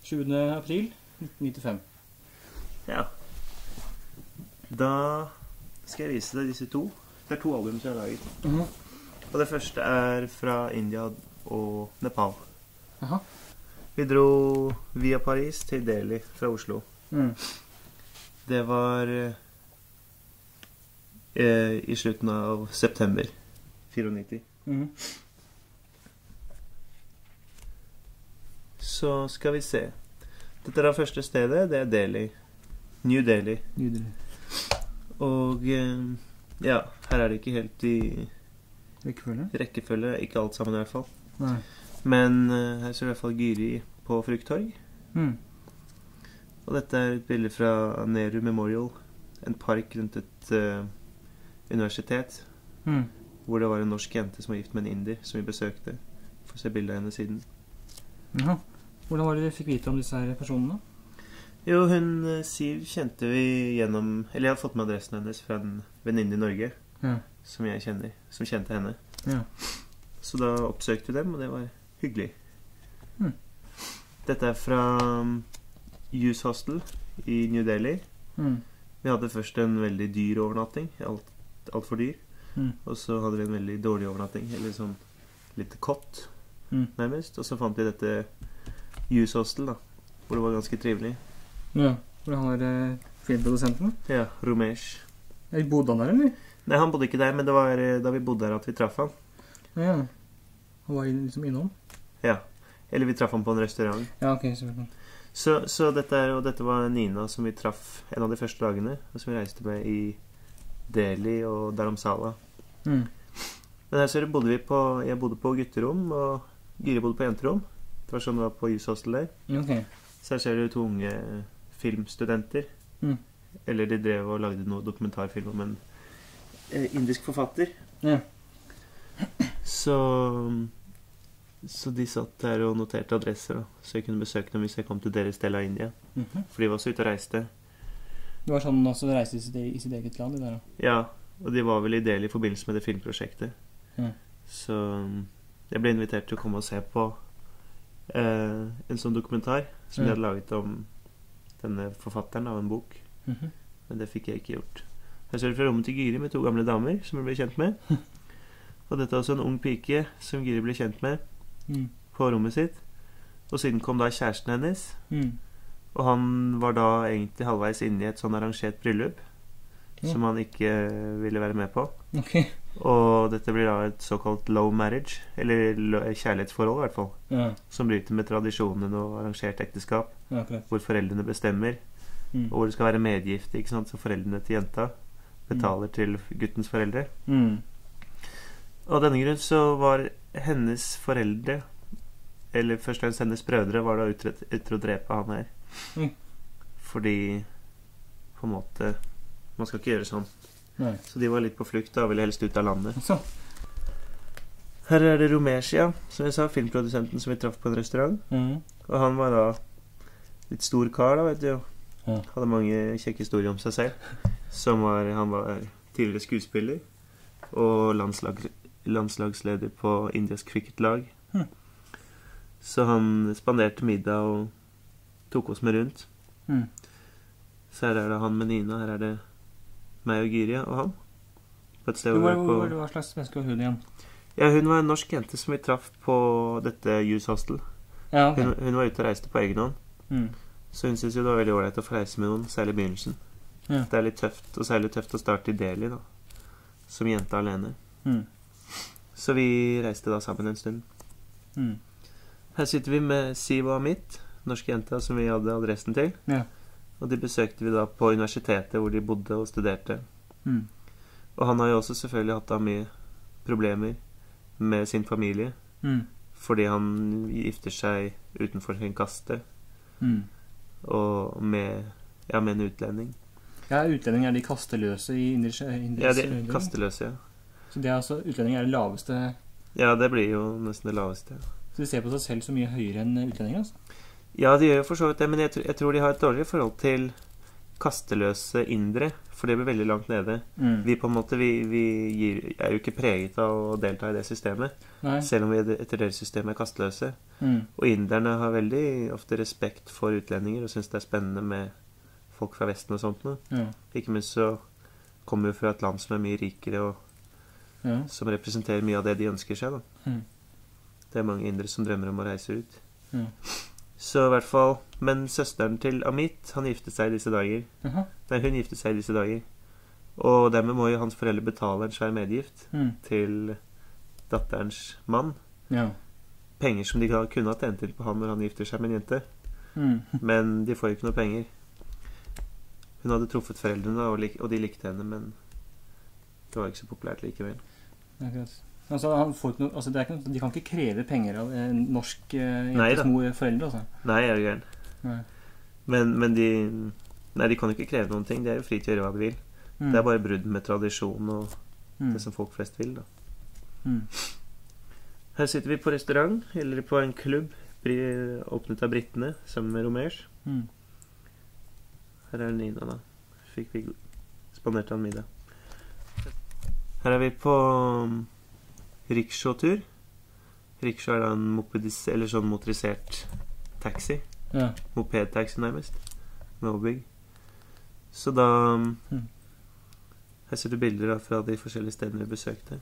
20. april 1995. Ja. Da skal jeg vise deg disse to. Det er to album som jeg har laget. Og det første er fra India og Nepal. Aha. Vi dro via Paris til Delhi fra Oslo. Det var i slutten av september 94. Så skal vi se. Dette er det første stedet, det er Delhi. New Delhi. Og ja, her er det ikke helt i rekkefølge, ikke alt sammen i hvert fall. Nei. Men her ser du i hvert fall Gyri på Frukttorg. Og dette er et bilde fra Nehru Memorial, en park rundt et universitet, hvor det var en norsk jente som var gift med en inder, som vi besøkte. Får se bildet av henne siden. Jaha. Hvordan var det vi fikk vite om disse her personene? Jo, Siv kjente vi gjennom, eller jeg har fått med adressen hennes fra en venninne i Norge, som jeg kjenner, som kjente henne. Så da oppsøkte vi dem, og det var hyggelig. Dette er fra Youth Hostel i New Delhi. Vi hadde først en veldig dyr overnatting, alt for dyr. Og så hadde vi en veldig dårlig overnatting, eller sånn litt kott, nærmest. Og så fant vi dette Youth Hostel da, hvor det var ganske trivelig. Ja, hvor han var filmprodusenten? Ja, Romesh. Bodde han der, eller? Nei, han bodde ikke der, men det var da vi bodde der at vi traff han. Ja, han var liksom innom? Ja, eller vi traff han på en restaurant. Ja, ok, selvfølgelig. Så dette var Nina som vi traff en av de første dagene, og som vi reiste med i Delhi og Dharamsala. Men her så jeg bodde på gutterom, og Gyri bodde på jenterom. Det var sånn det var på Youth Hostel der. Ok. Så her ser du to unge filmstudenter. Eller de drev og lagde noe dokumentarfilm om en indisk forfatter. Ja. Så de satt der og noterte adresser, så jeg kunne besøke dem hvis jeg kom til deres del av India. For de var også ute og reiste. Det var sånn også å reise i sitt eget land, de der da? Ja, og de var vel i del i forbindelse med det filmprosjektet. Så jeg ble invitert til å komme og se på en sånn dokumentar som de hadde laget om denne forfatteren av en bok. Men det fikk jeg ikke gjort. Her ser du fra rommet til Gyri med to gamle damer som jeg ble kjent med. Og dette er også en ung pike som Gyri ble kjent med på rommet sitt. Og siden kom da kjæresten hennes. Og han var da egentlig halvveis inne i et sånn arrangert bryllup som han ikke ville være med på. Og dette blir da et såkalt low marriage, eller kjærlighetsforhold i hvert fall, som bryter med tradisjonen og arrangert ekteskap, hvor foreldrene bestemmer, og hvor det skal være medgift, ikke sant? Så foreldrene til jenta betaler til guttens foreldre. Og av denne grunn så var hennes foreldre, eller først og fremst hennes brødre, var da ute å drepe han her. Fordi på en måte man skal ikke gjøre sånn. Så de var litt på flukt og ville helst ut av landet. Her er det Romeshia, som jeg sa, filmprodusenten som vi traff på en restaurant. Og han var da litt stor kar da, vet du jo. Hadde mange kjekke historier om seg selv. Han var tidligere skuespiller og landslagsleder på Indias cricketlag. Så han spanderte middag og tok oss med rundt. Så her er det han med Nina, her er det meg og Gyri og han. På et sted Hva slags menneske var hun igjen? Ja, hun var en norsk jente som vi traff på dette Youth Hostel. Hun var ute og reiste på egen hånd. Så hun synes jo det var veldig ålreit å få reise med noen, særlig i begynnelsen. Det er litt tøft, og særlig tøft å starte i Delhi da, som jente alene. Så vi reiste da sammen en stund. Her sitter vi med Siv og Amit, norske jenta som vi hadde adressen til. Og de besøkte vi da på universitetet hvor de bodde og studerte. Og han har jo også selvfølgelig hatt da mye problemer med sin familie, fordi han gifter seg utenfor sin kaste, og med en utlending. Ja, utlending er de kasteløse i indisk Ja, de kasteløse, ja. Så det er altså, utlending er det laveste? Ja, det blir jo nesten det laveste. Så de ser på seg selv så mye høyere enn utlendinger, altså? Ja, de gjør jo for så vidt det, men jeg tror de har et dårligere forhold til kasteløse indre, for det blir veldig langt nede. Vi på en måte, er jo ikke preget av å delta i det systemet, selv om vi etter deres system er kasteløse. Og inderne har veldig ofte respekt for utlendinger, og synes det er spennende med folk fra Vesten og sånt. Ikke minst så kommer vi fra et land som er mye rikere, og som representerer mye av det de ønsker seg, da. Det er mange indere som drømmer om å reise ut. Så i hvert fall, men søsteren til Amit, han giftet seg i disse dager. Nei, hun giftet seg i disse dager. Og dermed må jo hans foreldre betale en svær medgift til datterens mann. Penger som de kunne ha tjent til på han når han gifter seg med en jente. Men de får jo ikke noe penger. Hun hadde truffet foreldrene, og de likte henne, men det var ikke så populært likevel. Akkurat. Altså, det er ikke, de kan ikke kreve penger av norsk jentes foreldre, altså. Nei, er det gærent. Men de kan jo ikke kreve noen ting. De er jo fri til å gjøre hva de vil. Det er bare brudd med tradisjon og det som folk flest vil, da. Her sitter vi på restaurant, eller på en klubb åpnet av brittene, sammen med Romers. Her er Nina, da. Fikk vi spandert han middag. Her er vi på riksjåtur. Riksjå er da en sånn motorisert taxi. Mopedtaxi nærmest. Med overbygg. Så da her ser du bilder fra de forskjellige stedene vi besøkte.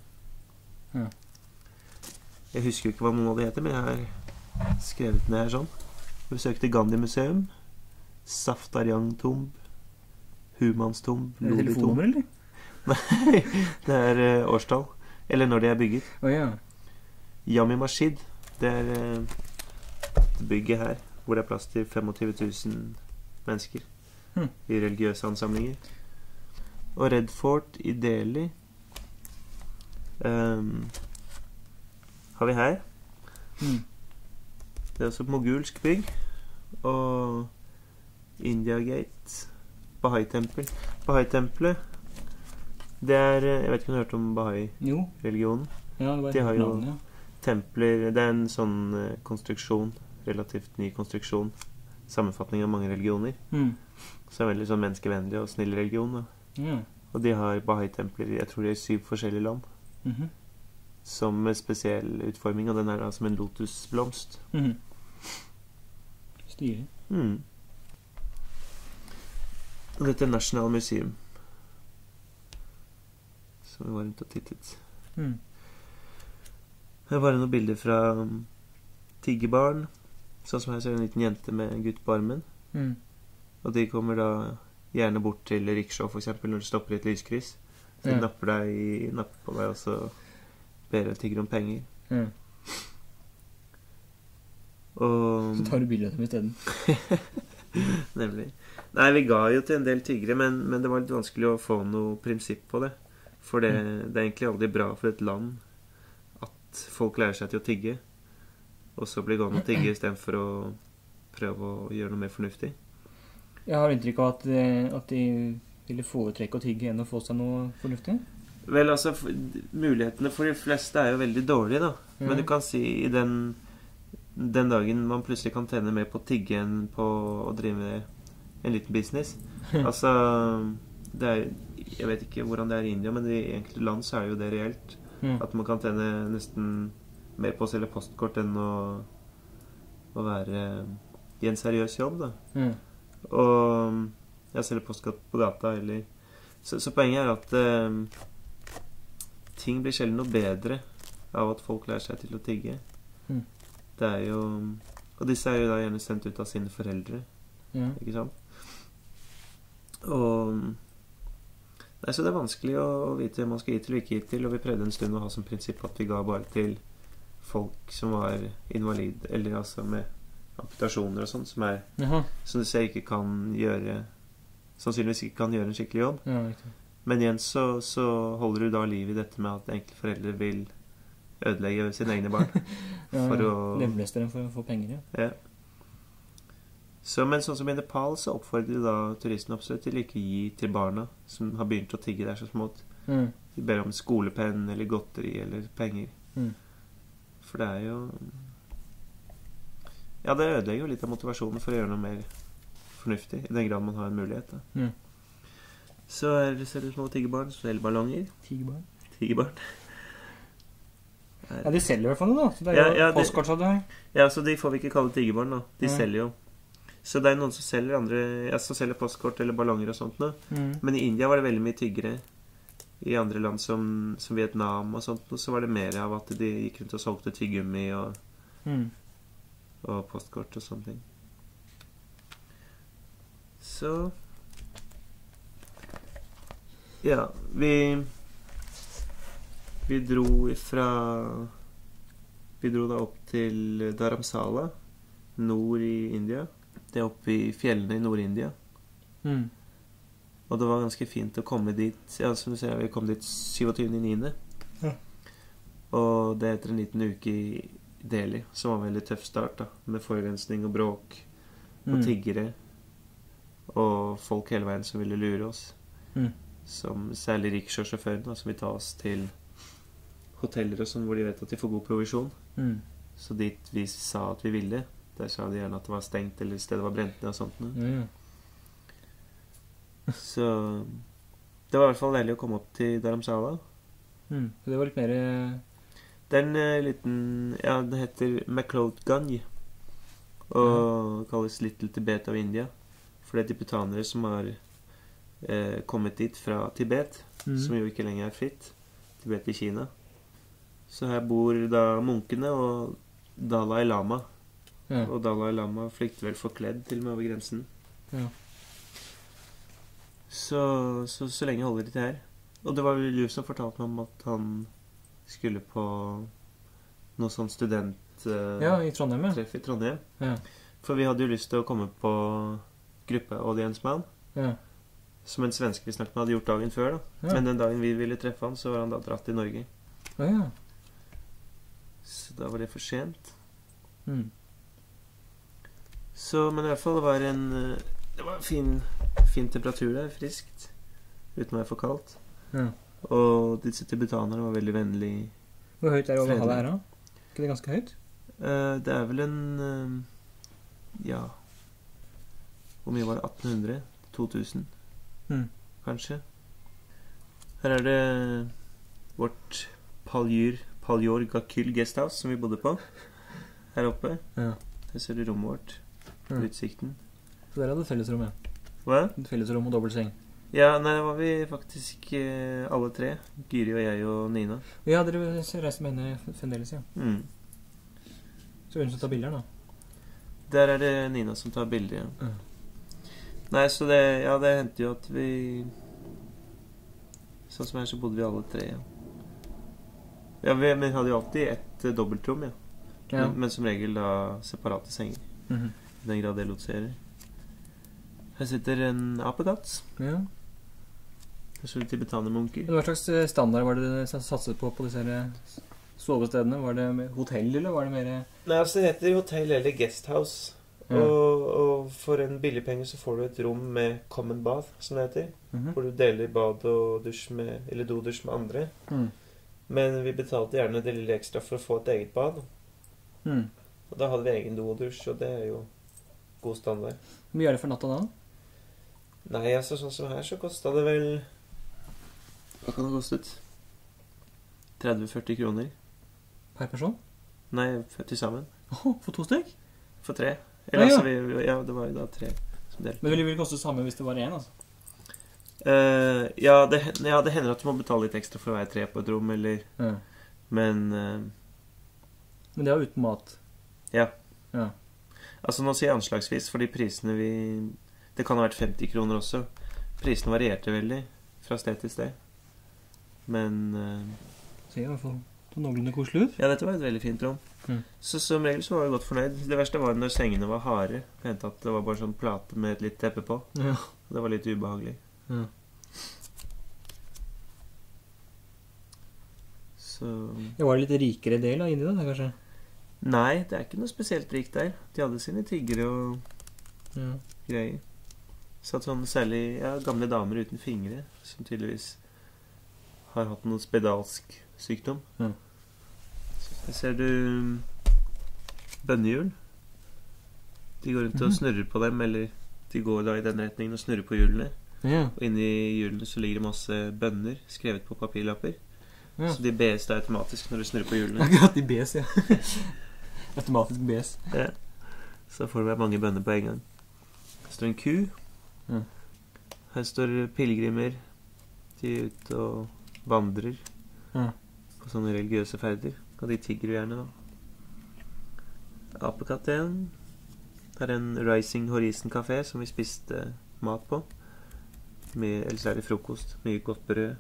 Jeg husker jo ikke hva noen av de heter, men jeg har skrevet ned her sånn. Vi besøkte Gandhi museum, Saftarjang tomb, Humans tomb, Loli tomb. Nei, det er årstall. Eller når de er bygget. Jami Masjid, det er bygget her, hvor det er plass til 25 000 mennesker i religiøse ansamlinger. Og Red Fort i Delhi har vi her. Det er også et mogulsk bygg. Og India Gate, Bahai-tempel. Bahai-tempelet, det er, jeg vet ikke om du har hørt om Bahai-religionen? De har jo templer, det er en sånn konstruksjon, relativt ny konstruksjon, sammenfatning av mange religioner, så er veldig sånn menneskevennlig og snill religion, da. Og de har Bahai-templer, jeg tror det er 7 forskjellige land, som med spesiell utforming, og den er da som en lotusblomst. Stilig. Og dette er National Museum, som vi var rundt og tittet. Her var det noen bilder fra tiggebarn, sånn som her ser en liten jente med en gutt på armen. Og de kommer da gjerne bort til riksjå, for eksempel, når du stopper i et lyskryss. Så de napper på deg, og så ber og tigger om penger. Og så tar du bilder av dem i stedet. Nemlig. Nei, vi ga jo til en del tiggere, men det var litt vanskelig å få noe prinsipp på det. For det er egentlig aldri bra for et land at folk lærer seg til å tigge, og så blir gående å tigge i stedet for å prøve å gjøre noe mer fornuftig. Jeg har inntrykk av at de ville foretrekke å tigge enn å få seg noe fornuftig. Vel, altså, mulighetene for de fleste er jo veldig dårlige, da. Men du kan si i den dagen man plutselig kan tjene mer på å tigge enn på å drive en liten business. Altså, det er, jeg vet ikke hvordan det er i India, men i enkelte land så er jo det reelt. At man kan tjene nesten mer på å selge postkort enn å være i en seriøs jobb, da. Og jeg selger postkort på gata, eller så poenget er at ting blir sjelden noe bedre av at folk lærer seg til å tigge. Det er jo, og disse er jo da gjerne sendt ut av sine foreldre, ikke sant? Og nei, så det er vanskelig å vite hvem man skal gi til og ikke gi til, og vi prøvde en stund å ha som prinsipp at vi ga bare til folk som var invalid, eller altså med amputasjoner og sånn, som du ser ikke kan gjøre, sannsynligvis ikke kan gjøre en skikkelig jobb. Men igjen så holder du da liv i dette med at enkelte foreldre vil ødelegge sine egne barn for å lemleste dem for å få penger, Så, men sånn som i Nepal så oppfordrer da turistene absolutt til ikke gi til barna som har begynt å tigge der så smått. De ber om skolepenn eller godteri eller penger. For det er jo, ja, det ødelegger jo litt av motivasjonen for å gjøre noe mer fornuftig, i den grad man har en mulighet. Da. Så ser det små tiggerbarn, så selger ballonger. Tiggerbarn. Ja, de selger i hvert fall noe, da. Så det er jo postkort, sa du her. Ja, så de får vi ikke kalle tiggerbarn, da. De selger jo. Så det er noen som selger som selger postkort eller ballonger og sånt nå. Men i India var det veldig mye tyggere. I andre land som Vietnam og sånt, så var det mer av at de gikk rundt og solgte tyggummi og postkort og sånne ting. Så ja, vi dro da opp til Dharamsala, nord i India. Det er oppe i fjellene i Nord-India. Og det var ganske fint å komme dit. Ja, som du ser, vi kom dit 27.9. Ja. Og det etter en liten uke i Delhi, som var en veldig tøff start, da, med forurensning og bråk og tiggere og folk hele veien som ville lure oss. Som særlig riksjåsjåføren, da, som vil ta oss til hoteller og sånn, hvor de vet at de får god provisjon. Så dit vi sa at vi ville, der sa de gjerne at det var stengt, eller stedet var brent ned og sånt. Så det var i hvert fall deilig å komme opp til Dharamsala. Det var litt mer... Det er en liten... Ja, det heter McLeodganj, og kalles Little Tibet av India. For det er tibetanere som har kommet dit fra Tibet, som jo ikke lenger er fritt. Tibet i Kina. Så her bor da munkene og Dalai Lama. Og Dalai Lama flykter vel forkledd til og med over grensen. Så lenge holder de til her. Og det var vel du som fortalte meg om at han skulle på noe sånn i Trondheim, treff i Trondheim. For vi hadde jo lyst til å komme på gruppeaudience med han. Som en svenske vi snakket med hadde gjort dagen før, da. Men den dagen vi ville treffe han, så var han da dratt til Norge. Så da var det for sent. Så, men i hvert fall det var fin temperatur der, friskt, uten å være for kaldt. Og disse tibetanerne var veldig vennlig. Hvor høyt er det over havet her da? Ikke det ganske høyt? Det er vel en ja, hvor mye var det? 1800? 2000? Kanskje. Her er det vårt Paljor Gakyl Guesthouse som vi bodde på her oppe. Der ser du rommet vårt, utsikten. Så der hadde fellesrom, Hva? Fellesrom og dobbelt seng. Ja, nei, det var vi faktisk alle tre. Gyri og jeg og Nina. Ja, dere reiste med henne fremdeles, ja. Så hvem som tar bilder da? Der er det Nina som tar bilder, ja. Nei, så det hendte jo at vi... Sånn som her så bodde vi alle tre, ja. Ja, vi hadde jo alltid et dobbeltrom, ja. Men som regel da separate senger. I den grad det lot seg gjøre. Her sitter en apekatt. Ja. Her står det tibetanermunker. Hva slags standard var det dere satset på disse sovestedene? Var det hotell, eller var det mer... Nei, altså det heter hotell eller guesthouse. Og for en billig penge så får du et rom med common bath, som det heter. Hvor du deler bad og dusj med, eller dodusj med andre. Men vi betalte gjerne det lille ekstra for å få et eget bad. Og da hadde vi egen do og dusj, og det er jo god standard. Hvor mye er det for natta da? Nei, altså sånn som her så kostet det vel... Hva kan det ha kostet? 30-40 kroner. Per person? Nei, til sammen. For 2 stykk? For 3. Eller altså, det var jo da 3 som delte. Men det ville koste samme hvis det var 1, altså? Ja, det hender at du må betale litt ekstra for å være 3 på et rom, eller... Men det var uten mat? Ja. Altså nå sier jeg anslagsvis, fordi prisene det kan ha vært 50 kroner også. Prisene varierte veldig fra sted til sted. Men ser i hvert fall noenlunde koselig ut. Ja, dette var et veldig fint rom. Så som regel så var jeg godt fornøyd. Det verste var når sengene var harde. Jeg hendte at det var bare sånn plate med et litt teppe på. Det var litt ubehagelig. Så... Var det litt rikere del av India da, kanskje? Nei, det er ikke noe spesielt rikt der. De hadde sine tiggere og greier. Satt sånn særlig gamle damer uten fingre, som tydeligvis har hatt noen spedalsk sykdom. Her ser du bønnehjul. De går rundt og snurrer på dem, eller de går da i den retningen og snurrer på hjulene. Ja. Og inni hjulene så ligger det masse bønner skrevet på papirlapper. Ja. Så de bes da automatisk når du snurrer på hjulene. Akkurat de bes, ja. Automatisk bes. Ja. Så får det være mange bønner på en gang. Her står en ku. Ja. Her står pilgrimer. De er ute og vandrer på sånne religiøse ferder. Og de tigger jo gjerne da. Apekatt igjen. Det er en Rising Horizon Café som vi spiste mat på. Ellers er det frokost. Mye godt brød.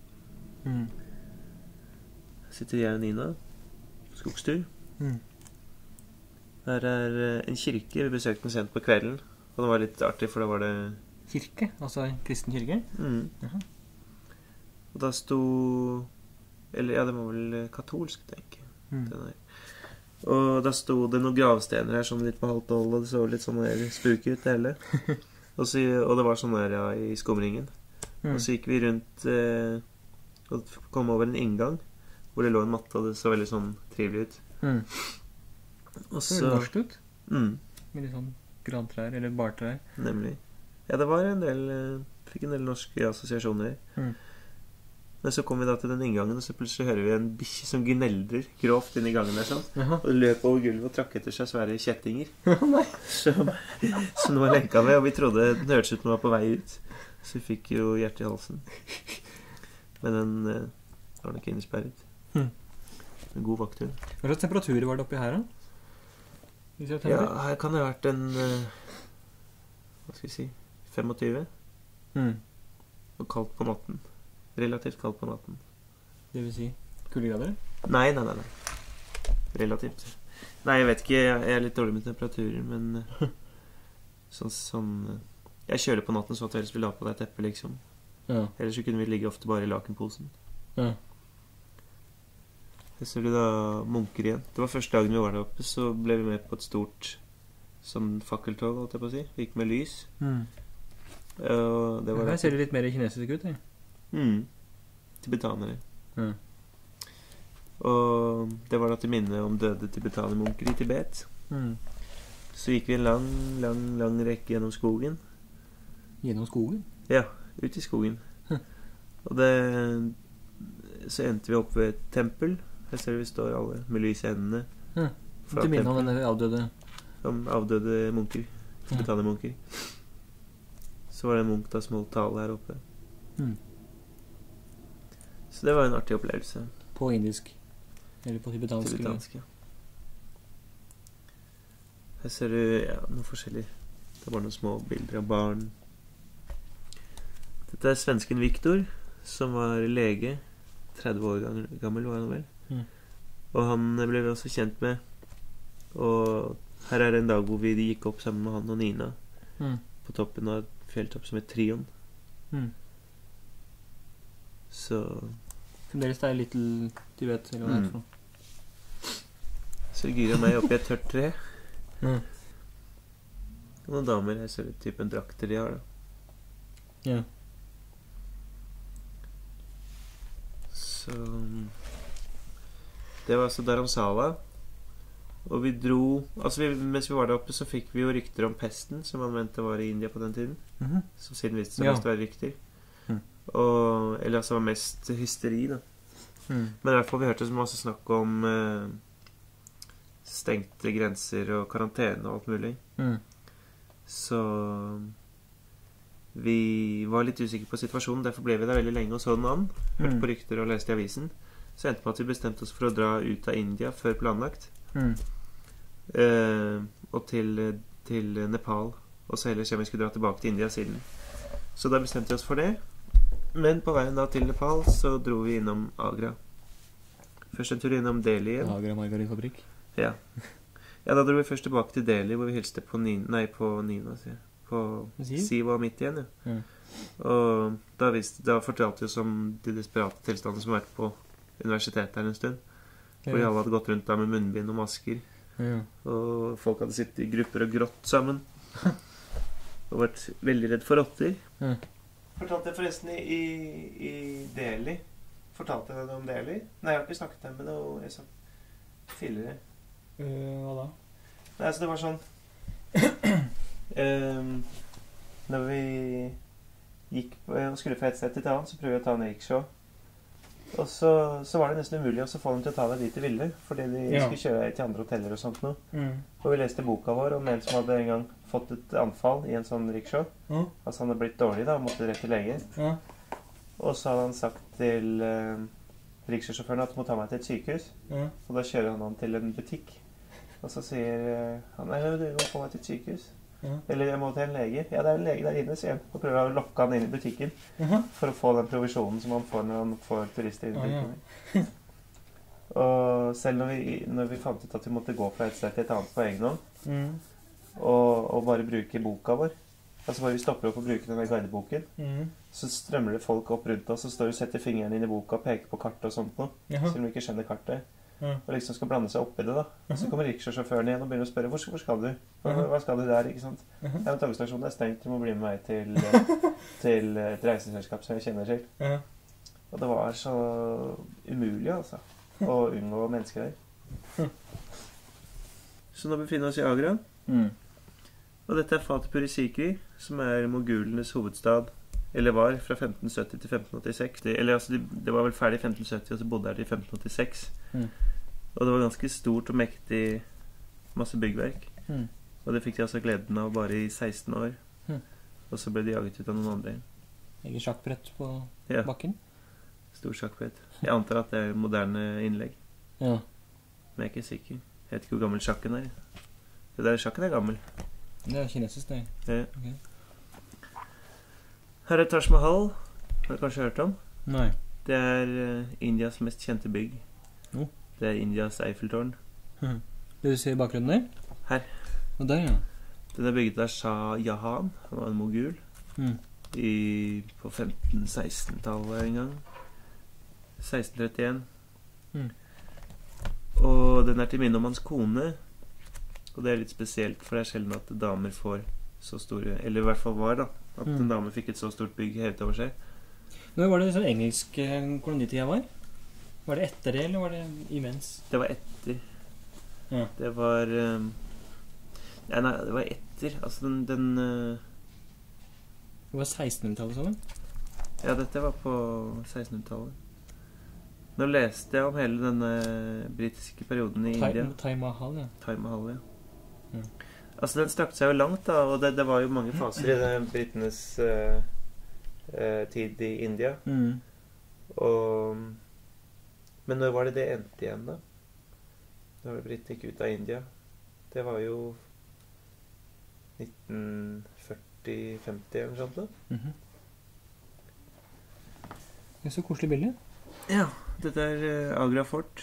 Her sitter jeg og Nina. Skogstur. Her er en kirke. Vi besøkte den sent på kvelden. Og det var litt artig, for da var det... Kirke? Altså en kristen kirke? Og da sto... Eller ja, det var vel katolsk, tenker jeg. Den der. Og da sto det noen gravstener her sånn litt på halvt hold, og det så litt sånn der spooky ut det hele. Og det var sånn der, ja, i skumringen. Og så gikk vi rundt og kom over en inngang hvor det lå en matte, og det så veldig sånn trivelig ut. Og så... Det norsk ut. Med litt sånn grantrær, eller bartrær. Nemlig. Ja, det var en del... Fikk en del norske assosiasjoner. Men så kom vi da til den inngangen, og så plutselig hører vi en bikkje som gneldrer grovt inn i gangen der sånn. Og løp over gulvet og trakk etter seg svære kjettinger. Så nå var lenka med, og vi trodde den hørtes ut som den var på vei ut. Så vi fikk jo hjertet i halsen. Men den var nok innesperret. En god vakthund. Hva slags temperaturer var det oppi her da? Ja, her kan det ha vært en hva skal vi si 25. Og kaldt på natten. Relativt kaldt på natten. Det vil si kuldegrader? Nei. Relativt. Nei, jeg vet ikke. Jeg er litt dårlig med temperaturer, men sånn jeg kjøler på natten så at ellers vil ha på deg teppe, liksom. Ja. Ellers så kunne vi ligge ofte bare i lakenposen. Ja. Så ble det da munker igjen. Det var første dagen vi var der oppe, så ble vi med på et stort sånn fakkeltog, holdt jeg på å si. Vi gikk med lys. Og det var her ser det litt mer kinesisk ut, jeg. Tibetanere. Og det var da til minne om døde tibetanermunker i Tibet. Så gikk vi en lang rekke gjennom skogen. Gjennom skogen? Ja, ut i skogen. Og så endte vi opp ved et tempel. Her ser vi står alle med lys i hendene. Til minne om denne avdøde? Om avdøde munker. Tibetanermunker. Så var det en munk da som holdt tale her oppe. Så det var en artig opplevelse. På indisk? Eller på tibetansk? Tibetansk, ja. Her ser du noe forskjellig. Det var noen små bilder av barn. Dette er svensken Viktor, som var lege. 30 år gammel var han vel. Og han ble vi også kjent med. Og her er det en dag hvor vi gikk opp sammen med han og Nina. På toppen av et fjelltopp som heter Trion. Så fremdeles det er Little Tibet eller hva det er for noe. Så Gyri og meg oppe i et tørt tre. Og noen damer, her ser det typen drakter de har da. Så det var altså Dharamsala. Og vi dro mens vi var der oppe så fikk vi jo rykter om pesten, som man mente var i India på den tiden. Som siden viste seg mest å være rykter. Eller altså var mest hysteri da. Men i hvert fall vi hørte så masse snakk om stengte grenser og karantene og alt mulig. Så vi var litt usikre på situasjonen. Derfor ble vi der veldig lenge og så den an. Hørte på rykter og leste i avisen. Så endte på at vi bestemte oss for å dra ut av India før planlagt. Og til Nepal. Og så heller se om vi skulle dra tilbake til India siden. Så da bestemte vi oss for det. Men på veien da til Nepal så dro vi innom Agra. Først en tur innom Delhi igjen. Agra margarinfabrikk. Ja, da dro vi først tilbake til Delhi, hvor vi hilste på Nina, på Siva midt igjen, ja. Og da fortalte vi oss om de desperate tilstandene som har vært på universitetet her en stund. Hvor de alle hadde gått rundt der med munnbind og masker. Og folk hadde sittet i grupper og grått sammen. Og vært veldig redd for rotter. Fortalte jeg forresten i Delhi. Fortalte jeg deg om Delhi? Nei, jeg har ikke snakket med noe jeg sa tidligere. Hva da? Nei, så det var sånn når vi gikk og skulle fra et sted til et annet, så prøvde vi å ta en rickshaw. Og så var det nesten umulig å få dem til å ta deg dit de ville, fordi de skulle kjøre deg til andre hoteller og sånt noe. Og vi leste boka vår om en som hadde en gang fått et anfall i en sånn rickshaw. Altså han hadde blitt dårlig da, og måtte rett til lege. Og så hadde han sagt til rickshawsjåføren at han må ta meg til et sykehus. Og da kjører han til en butikk. Og så sier han, nei, du må få meg til et sykehus. Eller jeg må til en lege. Ja, det er en lege der inne, sier han. Og prøver å lokke han inn i butikken for å få den provisjonen som han får når han får turister inn i butikken. Og selv når vi fant ut at vi måtte gå fra et sted til et annet på egen hånd, og bare bruke boka vår, altså bare vi stopper opp og bruker denne guideboken, så strømmer det folk opp rundt oss og står og setter fingeren inn i boka og peker på kartet og sånt noe, selv om vi ikke skjønner kartet. Og liksom skal blande seg opp i det da. Og så kommer riksjåføren igjen og begynner å spørre, hvor skal du? Hva skal du der, ikke sant? Ja, men togstasjonen er stengt, du må bli med meg til et reiseselskap som jeg kjenner til. Og det var så umulig, altså, å unngå mennesker der. Så nå befinner vi oss i Agra. Og dette er Fatehpur i Sikri, som er mogulenes hovedstad. Eller var fra 1570 til 1586. Eller altså, det var vel ferdig i 1570, og så bodde jeg der til 1586. Og det var ganske stort og mektig, masse byggverk. Og det fikk de altså gleden av bare i 16 år. Og så ble de jaget ut av noen andre. Ikke sjakkbrett på bakken? Stor sjakkbrett. Jeg antar at det er moderne innlegg. Men jeg er ikke sikker. Jeg vet ikke hvor gammel sjakken er. Det der sjakken er gammel. Det er kinesisk, det. Okay. Her er Taj Mahal. Har du kanskje hørt om? Nei. Det er Indias mest kjente bygg. Det er Indias Eiffeltårn. Det du ser i bakgrunnen der? Her. Og der, ja. Den er bygget av Shah Jahan. Han var en mogul. På 15-16-tallet en gang. 1631. Og den er til minne om hans kone. Og det er litt spesielt, for det er sjelden at damer får så store, eller i hvert fall var da, at en dame fikk et så stort bygg hevet over seg. Når var det sånn engelsk kolonitid jeg var? Var det etter det, eller var det imens? Det var etter. Det var nei, det var etter. Altså den Det var 1600-tallet sånn? Ja, dette var på 1600-tallet. Nå leste jeg om hele denne britiske perioden i India. Taj Mahal, ja. Taj Mahal, ja. Altså, den strakte seg jo langt, da, og det var jo mange faser i britenes tid i India. Men når var det endte igjen, da? Da var det britene gikk ut av India. Det var jo 1940-50 eller noe sånt, da. Det er så koselig bilde. Ja, dette er Agra Fort.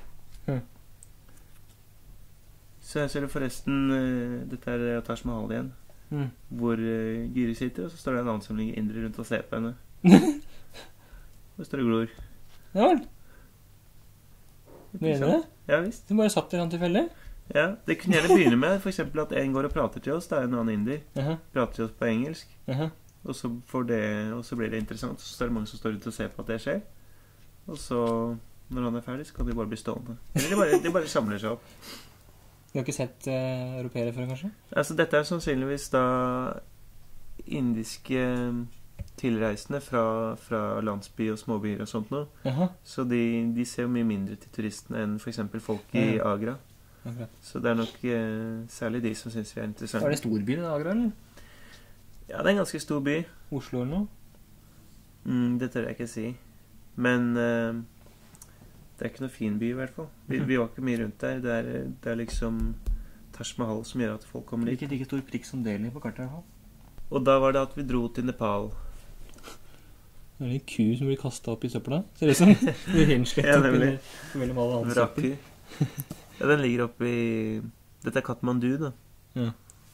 Så jeg ser det forresten, dette er Taj Mahal igjen, hvor Giri sitter, og så står det en annen som ligger indre rundt og ser på henne. Og står det glor. Ja vel. Mener du det? Ja, visst. Du bare satt der han tilfelle? Ja, det kunne gjerne begynne med, for eksempel at en går og prater til oss, da er en annen inder, prater til oss på engelsk, og så blir det interessant, og så er det mange som står ute og ser på at det skjer, og så, når han er ferdig, så kan de bare bli stående. Eller de bare samler seg opp. Du har ikke sett europeere før, kanskje? Altså, dette er sannsynligvis da indiske tilreisende fra landsby og småbyer og sånt noe. Så de ser jo mye mindre til turistene enn for eksempel folk i Agra. Så det er nok særlig de som synes vi er interessante. Er det storby i Agra, eller? Ja, det er en ganske stor by. Oslo eller noe? Det tør jeg ikke si. Men det er ikke noe fin by i hvert fall. Vi var ikke mye rundt der. Det er liksom Taj Mahal som gjør at folk kommer dit. Ikke like stor prikk som Delhi på kartet i hvert fall. Og da var det at vi dro til Nepal. Det er en ku som blir kastet opp i søpla. Ser det ut som blir henslett opp mellom alle andre søppel. Ja, den ligger oppe i... Dette er Kathmandu, da. Ja.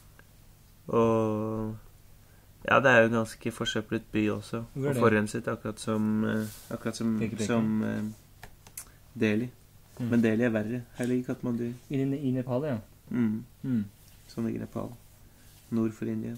Og... Ja, det er jo en ganske forsøplet by også. Og forurenset, akkurat som Delhi. Men Delhi er verre. Her ligger Kathmandu. I Nepal, ja. Sånn ligger Nepal. Nord for India.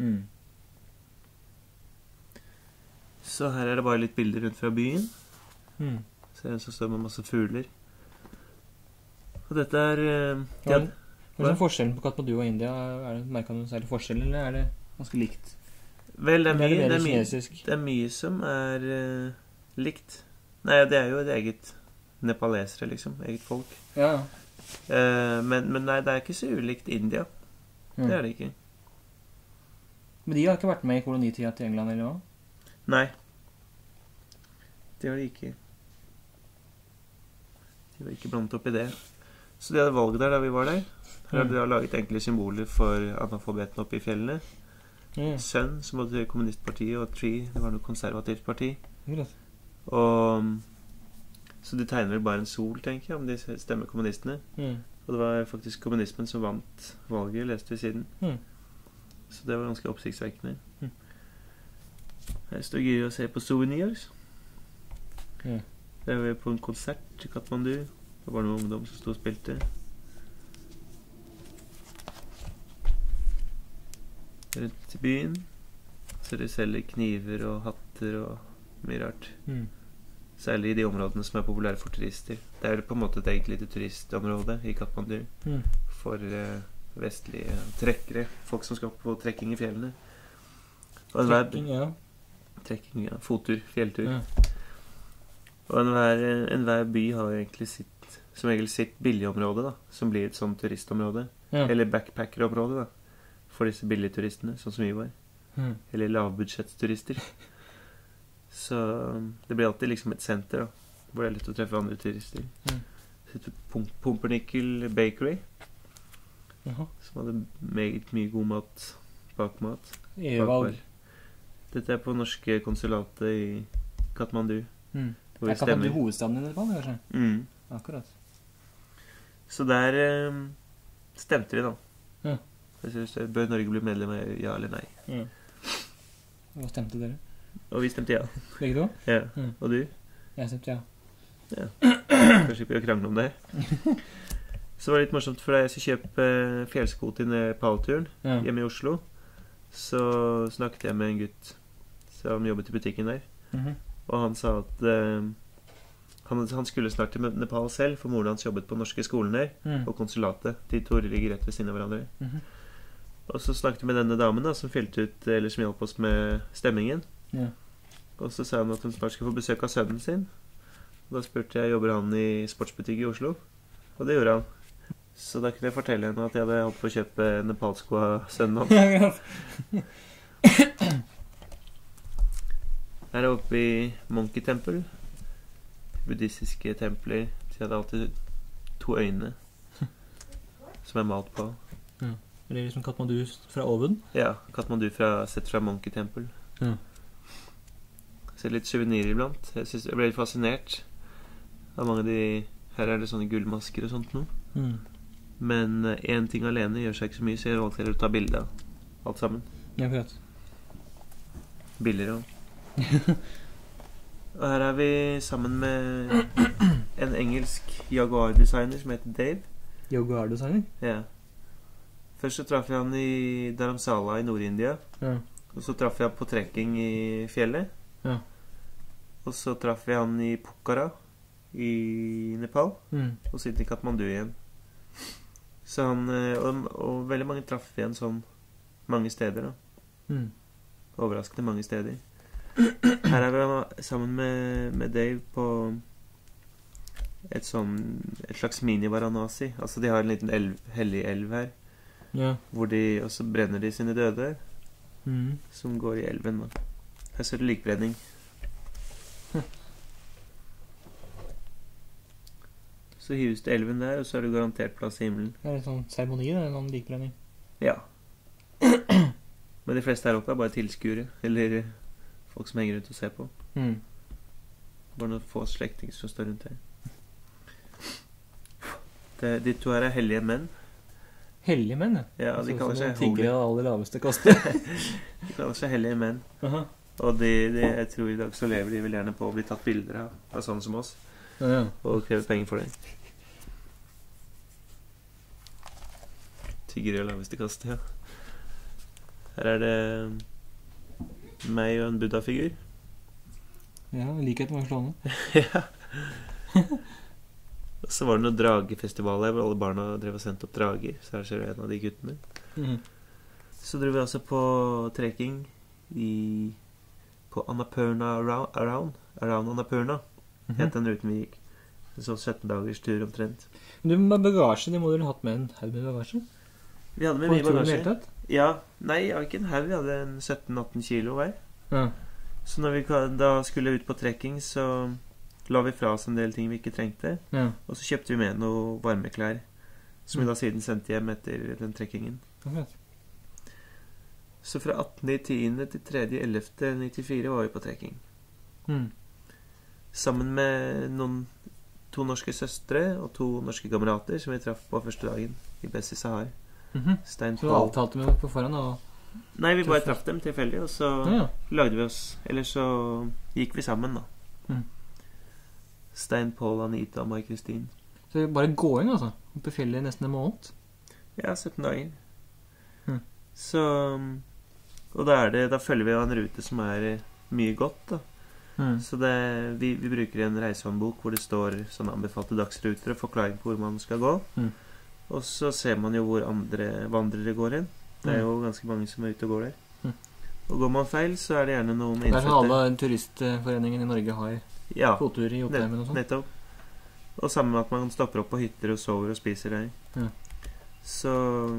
Så her er det bare litt bilder rundt fra byen. Ser en som står med masse fugler. Og dette er... Hva er forskjellen på Kathmandu og India? Merket du noen særlig forskjell, eller er det ganske likt? Vel, det kinesisk? Det er mye som er likt. Nei, det er jo et eget nepalesere, liksom. Eget folk. Ja. Men nei, det er ikke så ulikt India. Det er det ikke. Men de har ikke vært med i kolonitida til England, eller hva? Nei. Det har de ikke. De var ikke blandet opp i det. Så de hadde valget der da vi var der. Her hadde de laget enkle symboler for analfabeten oppe i fjellene. Sun, som var det kommunistpartiet, og Tree, det var noe konservativt parti. Og så de tegner vel bare en sol, tenker jeg, om de stemmer kommunistene. Og det var faktisk kommunismen som vant valget, leste vi siden. Så det var ganske oppsiktsvekkende. Her står gøy å se på souvenirs. Der var vi på en konsert i Kathmandu. Det var noen ungdom som stod og spilte. Rundt i byen. Så de selger kniver og hatter og mye rart. Særlig i de områdene som er populære for turister. Det er på en måte et eget lite turistområde i Kathmandu. For vestlige trekkere. Folk som skal på trekking i fjellene. Trekking, ja. Fottur, fjelltur. Og enhver by har egentlig som regel sitt billigområde, da, som blir et sånt turistområde. Eller backpackerområde, da, for disse billigturistene, sånn som vi var. Eller lavbudsjettsturister. Så det blir alltid liksom et senter, da, hvor det er lett å treffe andre turister. Pumpernickel Bakery, som hadde meget mye god mat, bakmat. Dette er på norske konsulatet i Kathmandu. Er Kathmandu hovedstaden i Nepal, kanskje? Akkurat. Så der stemte vi, da. Bør Norge bli medlem av ja eller nei? Hva stemte dere? Og vi stemte ja. Begge to? Ja. Og du? Jeg stemte ja. Kanskje ikke å krangle om det. Så var det litt morsomt, for da jeg skulle kjøpe fjellsko til Nepal-turen hjemme i Oslo, så snakket jeg med en gutt som jobbet i butikken der. Og han sa at han skulle snart til Nepal selv, for moren hans jobbet på norske skolen der, og konsulatet. De to ligger rett ved siden av hverandre. Og så snakket vi med denne damen da, som fylte ut, eller som hjalp oss med stemmingen. Og så sa han at hun snart skulle få besøk av sønnen sin. Og da spurte jeg, jobber han i sportsbutikk i Oslo? Og det gjorde han. Så da kunne jeg fortelle henne at jeg hadde holdt på å kjøpe nepalsko av sønnen hans. Her er oppe i Monkey Temple. Buddhistiske templer. De hadde alltid 2 øyne som er malt på. Er det liksom Kathmandu fra oven? Ja, Kathmandu sett fra Monkey Temple. Ser litt souvenirer iblant. Jeg ble litt fascinert av mange av de. Her er det sånne gullmasker og sånt noe. Men en ting alene gjør seg ikke så mye, så jeg valgte å ta bilder av alt sammen. Ja, akkurat. Bilder og Og her er vi sammen med en engelsk Jaguar-designer som heter Dave. Jaguar-designer? Ja. Først så traff jeg han i Dharamsala i Nord-India. Og så traff jeg han på trekking i fjellet. Og så traff jeg han i Pokhara i Nepal. Og siden i Kathmandu igjen. Så han, og veldig mange traff igjen sånn mange steder da. Overraskende mange steder. Her er vi sammen med Dave på et slags mini-Varanasi. Altså de har en liten hellig elv her. Hvor de også brenner de sine døde som går i elven da. Her ser du likbrenning. Så hives det elven der, og så er det garantert plass i himmelen. Det er en sånn seremoni, det er en likbrenning. Ja. Men de fleste her oppe er bare tilskuere, eller folk som henger rundt og ser på. Bare noen få slektinger som står rundt her. De to her er hellige menn. Hellige menn, ja? Ja, de kaller seg tiggere av aller laveste kaste. De kaller seg hellige menn. Og jeg tror i dag så lever de vel gjerne på å bli tatt bilder av sånne som oss. Og krever penger for det. Tiggere av laveste kaste, ja. Her er det meg og en Buddha-figur. Ja, likheten var slående. Ja. Og så var det noen dragefestival her, hvor alle barna drev og sendte opp drager. Så her ser du en av de guttene. Så drev vi altså på trekking på Annapurna Around Annapurna. Het den ruten vi gikk. En sånn 17 dagers tur omtrent. Du, med bagasje, det må du ha hatt med en haug med bagasje? Vi hadde med mye bagasje. Ja, nei, jeg har ikke en haug. Vi hadde en 17-18 kilo hver. Ja. Så når vi da skulle ut på trekking, så la vi fra oss en del ting vi ikke trengte. Ja. Og så kjøpte vi med noe varmeklær, som vi da siden sendte hjem etter den trekkingen. Okay. Så fra 18.10. til 3.11.94 var vi på trekking. Sammen med 2 norske søstre og 2 norske kamerater som vi traff på første dagen i Bessie Sahar. Så du avtalte med på forhånd? Nei, vi bare traff dem tilfeldig, og så lagde vi oss, eller så gikk vi sammen da. Stein, Paul, Anita og Mai-Kristin. Så bare gåing altså? Oppe i fjellet i nesten en måned? Ja, 17 dager. Så, og da følger vi en rute som er mye godt da. Så vi bruker en reisehåndbok hvor det står sånne anbefalte dagsruter og forklaring på hvor man skal gå. Og så ser man jo hvor andre vandrere går inn. Det er jo ganske mange som er ute og går der. Og går man feil, så er det gjerne noen innfødte. Det er sånn alle turistforeningen i Norge har fottur i Jotunheimen og sånn. Nettopp. Og sammen med at man stopper opp på hytter og sover og spiser der. Så...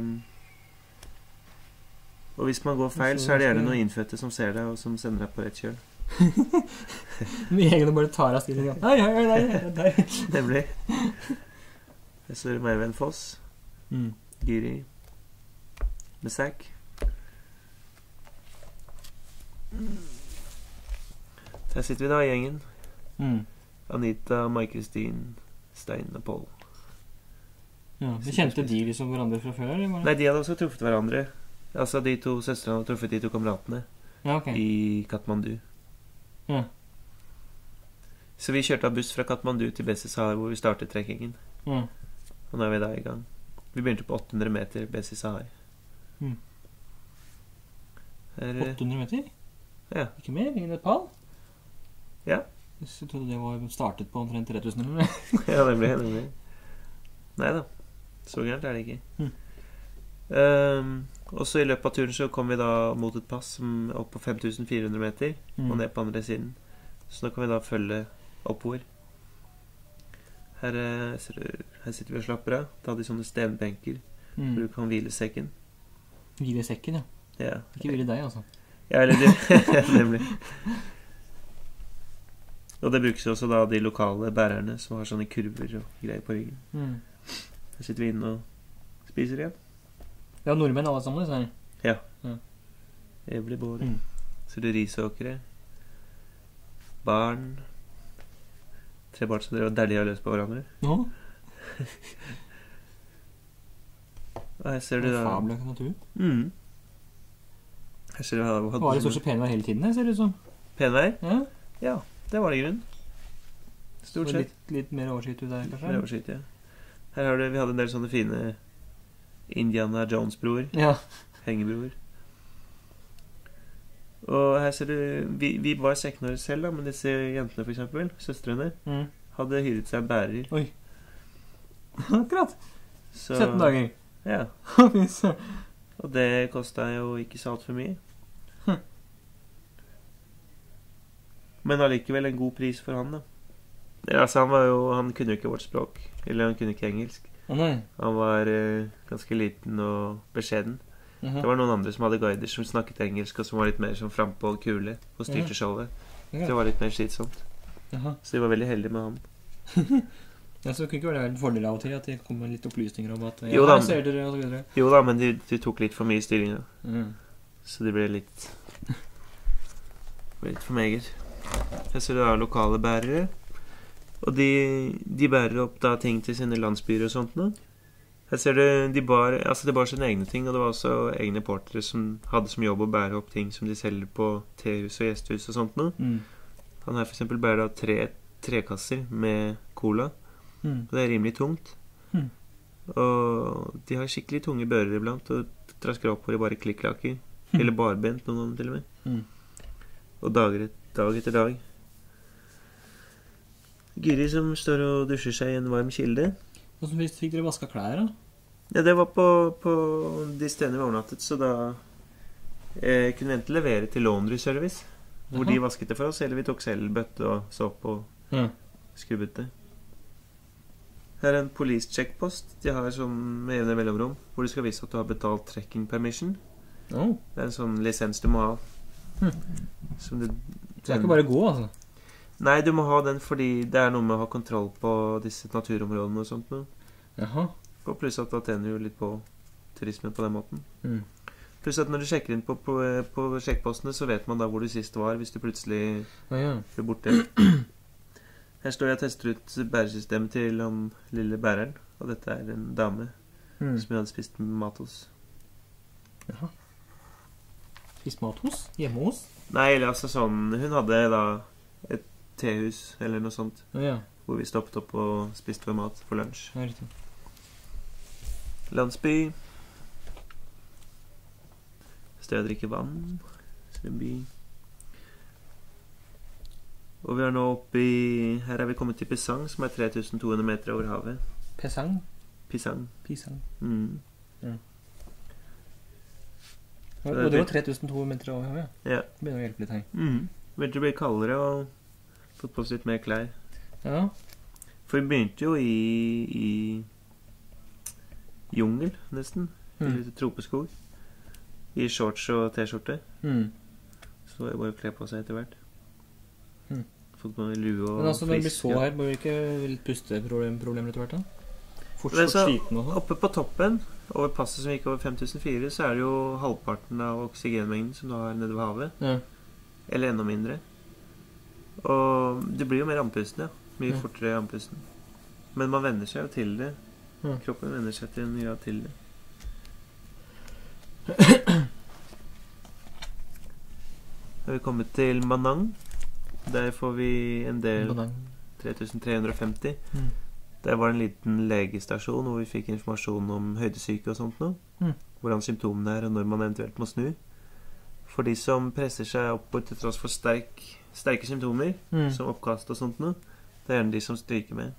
Og hvis man går feil, så er det gjerne noen innfødte som ser deg og som sender deg på rett kjøl. Mye egen bare tar av stilen. Nei. Nemlig. Jeg ser Merven Foss, Gyri, Besak. Der sitter vi da i gjengen. Anita, Mai-Kristin, Stein og Paul. Ja, vi kjente de liksom hverandre fra før? Eller? Nei, de hadde også truffet hverandre. Altså de 2 søstrene hadde truffet de 2 kameratene i Kathmandu. Ja. Så vi kjørte av buss fra Kathmandu til Bessie Sahar hvor vi startet trekkingen. Og nå er vi da i gang. Vi begynte på 800 meter Bessie Sahar. 800 meter? Ja. Ikke mer? Ingen Nepal? Ja. Jeg trodde det var startet på omtrent 3000 eller noe. Ja, det ble. Neida, så gærent er det ikke. Og så i løpet av turen så kom vi da mot et pass som opp på 5400 meter og ned på andre siden. Så nå kan vi da følge oppover. Her sitter vi og slapper av. Da hadde de sånne stenbenker hvor du kan hvile sekken. Hvile sekken, ja. Ja. Ikke hvile deg, altså. Ja, eller det. Nemlig. Og det brukes også da de lokale bærerne som har sånne kurver og greier på ryggen. Her sitter vi inne og spiser igjen. Ja, nordmenn alle sammen, sånn. Ja. Evlig båre. Så det er risåkere. Barn. 3 barn som drev og dælja løs på hverandre. Ja. Og her ser du da... Fabelaktig natur. Her ser du da... Var det stort sett penvær hele tiden, ser det ut som? Penvær? Ja. Ja, det var det i grunn. Stort sett. Litt mer oversikt ut der, kanskje? Mer oversikt, ja. Her har vi hadde en del sånne fine... Indiana Jones-broer. Ja. Hengebroer. Og her ser du... Vi var 16 år selv da, men disse jentene for eksempel, søstrene, hadde hyret seg en bærer. Oi. Akkurat. 17 dager. Ja. Og det kostet jo ikke så alt for mye. Men allikevel en god pris for han da. Altså han kunne jo ikke vårt språk, eller han kunne ikke engelsk. Han var ganske liten og beskjeden. Det var noen andre som hadde guider som snakket engelsk, og som var litt mer sånn frempå og kule og styrte showet. Så det var litt mer slitsomt. Så de var veldig heldige med han. Ja, så kunne ikke være en fordel av og til at det kom med litt opplysninger om at jo da, ser dere og så videre. Jo da, men de tok litt for mye styring da. Så det ble litt for meget. Jeg ser det da lokale bærere. Og de bærer opp da ting til sine landsbyer og sånt nå. Her ser du, de bar sine egne ting, og det var også egne portere som hadde som jobb å bære opp ting som de selger på tehus og gjesthus og sånt nå. Han her for eksempel bærer da 3 trekasser med cola, og det er rimelig tungt. Og de har skikkelig tunge bører iblant, og trasker opp hvor de bare klikklaker, eller barbent noen ganger til og med. Og dag etter dag. Gyri som står og dusjer seg i en varm kilde. Hvordan fikk dere vasket klær da? Ja, det var på de stedene vi overnattet, så da kunne enten levere til laundry service, hvor de vasket det for oss, eller vi tok selv bøtte og såpe og skrubbet det. Her en police checkpost. De har sånn med jevne mellomrom, hvor du skal vise at du har betalt trekking permission. Det er en sånn lisens du må ha. Som det er ikke bare gå, altså? Nei, du må ha den fordi det er noe med å ha kontroll på disse naturområdene og sånt nå. Jaha. Og pluss at da tjener du litt på turismen på den måten. Pluss at når du sjekker inn på sjekkpostene, så vet man da hvor du sist var, hvis du plutselig blir borte. Her står jeg og tester ut bæresystemet til han lille bæreren, og dette er en dame som jeg hadde spist mat hos. Jaha. Spist mat hos? Hjemme hos? Nei, eller altså sånn, hun hadde da et tehus eller noe sånt, hvor vi stoppet opp og spiste for mat for lunsj. Ja, riktig. Landsby. Sted å drikke vann. By. Og vi er nå oppe i... Her er vi kommet til Pisang, som er 3200 meter over havet. Pisang? Pisang. Og det var 3200 meter over havet? Ja. Det begynner å hjelpe litt her. Begynte å bli kaldere og fått på oss litt mer klær. Ja. For vi begynte jo i jungel, nesten. I litt tropeskog. I shorts og t-skjorte. Så det var bare å kle på seg etter hvert. Fått på lue og men altså, når det blir så her, blir det ikke litt pusteproblemer etter hvert da? Fortsatt sliten også? Oppe på toppen, over passet som gikk over 5004, så er det jo halvparten av oksygenmengden som du har nede ved havet. Eller enda mindre. Og det blir jo mer andpusten, mye fortere andpusten. Men man venner seg jo til det. Kroppen venner seg til en grad til det. Har vi kommet til Manang. Der får vi en del 3350. Der var det en liten legestasjon hvor vi fikk informasjon om høydesyke og sånt nå. Hvordan symptomene er og når man eventuelt må snu. For de som presser seg oppover til tross for sterke symptomer, som oppkast og sånt nå, det er gjerne de som stryker med.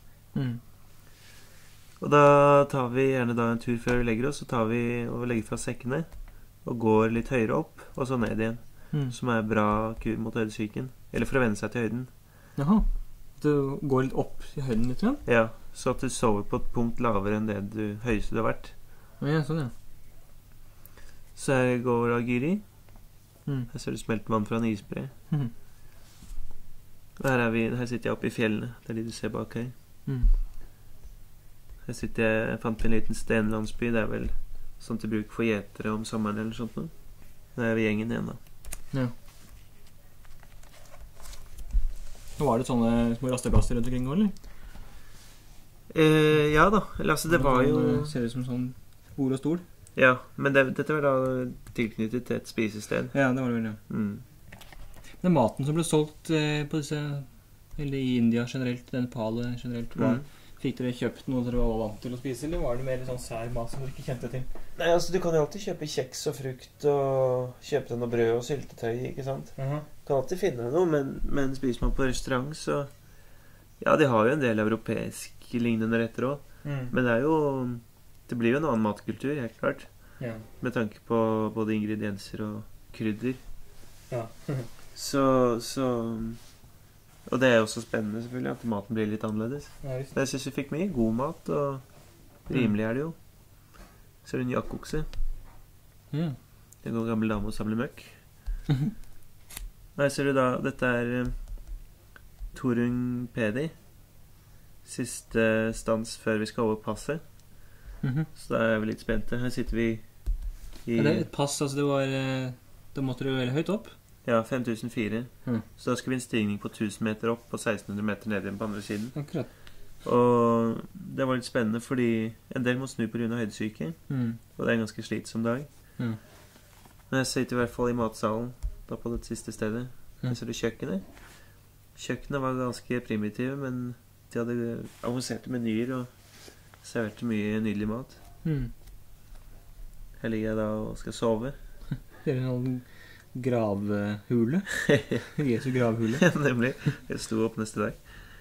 Og da tar vi gjerne da en tur før vi legger oss, så tar vi og legger fra sekkene og går litt høyere opp og så ned igjen, som er bra kur mot høydesyken, eller for å venne seg til høyden. Jaha, du går litt opp i høyden litt igjen? Ja, så at du sover på et punkt lavere enn det høyeste du har vært. Ja, sånn Så her går Agiri. Her ser du smelt vann fra en isbre. Og her sitter jeg oppe i fjellene. Det er de du ser bak her. Her sitter jeg fant en liten stenlandsby. Det er vel sånn til bruk for gjetere om sommeren eller sånt nå. Det er vi gjengen igjen da. Ja. Nå var det sånne små rasteplasser rundt omkring, eller? Ja da. Altså, det var jo... Ser ut som sånn bord og stol. Ja, men dette var da tilknyttet til et spisested. Ja, det var det vel, ja. Den maten som ble solgt på disse, eller i India generelt, den Nepal generelt, fikk dere kjøpt noe dere var vant til å spise, eller var det mer sånn sær mat som dere ikke kjente til? Nei, altså du kan jo alltid kjøpe kjeks og frukt, og kjøpe deg noe brød og syltetøy, ikke sant? Du kan alltid finne noe, men spiser man på restaurant, så... Ja, de har jo en del europeisk lignende retter også, men det er jo... Det blir jo en annen matkultur, helt klart. Ja. Med tanke på både ingredienser og krydder. Ja. så... Og det er jo også spennende, selvfølgelig, at maten blir litt annerledes. Ja, jeg synes vi fikk mye god mat, og rimelig er det jo. Så er det en jakkokse. Det går en gammel dame og samler møkk. Her ser du da, dette er Torung Pedi. Siste stans før vi skal over passet. Så da er vi litt spente. Her sitter vi i... Er det et pass, altså det var... Da måtte du veldig høyt opp? Ja, 5004. Så da skal vi en stigning på 1000 meter opp og 1600 meter ned igjen på andre siden. Akkurat. Og det var litt spennende fordi en del må snu på grunn av høydesyke, og det er en ganske slitsom dag. Men jeg sitter i hvert fall i matsalen da på det siste stedet. Her ser du kjøkkenet. Kjøkkenet var ganske primitive, men de hadde avanserte menyer og serverte mye nydelig mat. Her ligger jeg da og skal sove. Det er en gravhule. Jesu gravhule. Ja, nemlig. Jeg sto opp neste dag.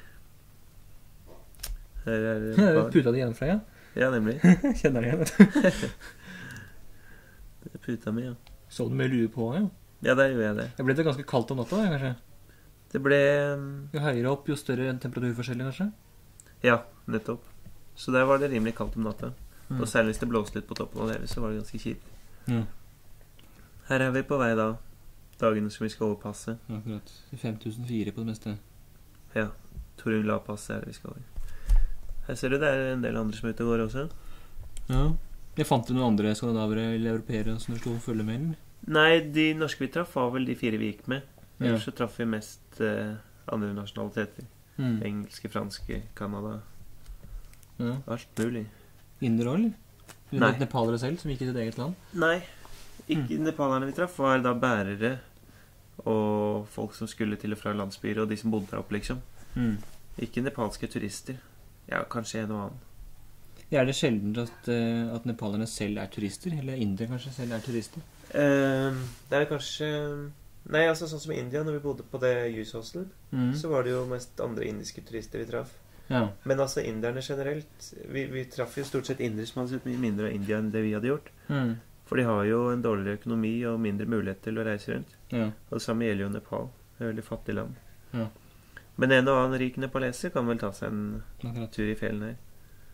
Her er puta di igjen fra, ja? Ja, nemlig. Kjenner det igjen, vet du. Det er puta mi, ja. Så du med lue på, ja? Ja, der gjorde jeg det. Det ble det ganske kaldt om natta, da, kanskje? Det ble Jo høyere opp, jo større temperaturforskjeller, kanskje? Ja, nettopp. Så der var det rimelig kaldt om natta. Og særlig hvis det blåste litt på toppen av det, så var det ganske kjipt. Ja. Her er vi på vei da. Dagene som vi skal overpasse. Akkurat. 5004 på det meste. Ja. Torunn La-passet er det vi skal over. Her ser du det er en del andre som er ute og går også. Ja. Jeg fant du noen andre skandinavere eller europeere som du slo å følge med, eller? Nei, de norske vi traff var vel de 4 vi gikk med. Ja. Ellers så traff vi mest andre nasjonaliteter. Engelske, franske, Kanada. Ja. Alt mulig. Indere også, eller? Nei. Nepalere selv, som gikk i sitt eget land? Nei, ikke nepalerne vi traff var da bærere og folk som skulle til og fra landsbyer, og de som bodde der oppe, liksom. Ikke nepalske turister. Ja, kanskje en og annen. Ja, er det sjelden at nepalerne selv er turister? Eller indere kanskje selv er turister? Det er kanskje... Nei, altså sånn som i India, når vi bodde på det Youth Hostel, så var det jo mest andre indiske turister vi traff. Ja. Men altså inderne generelt, vi traff jo stort sett indere som hadde sett mye mindre av India enn det vi hadde gjort. For de har jo en dårligere økonomi og mindre mulighet til å reise rundt. Ja. Og det samme gjelder jo Nepal. Det er et veldig fattig land. Ja. Men en og annen rik nepaleser kan vel ta seg en tur i fjellene her.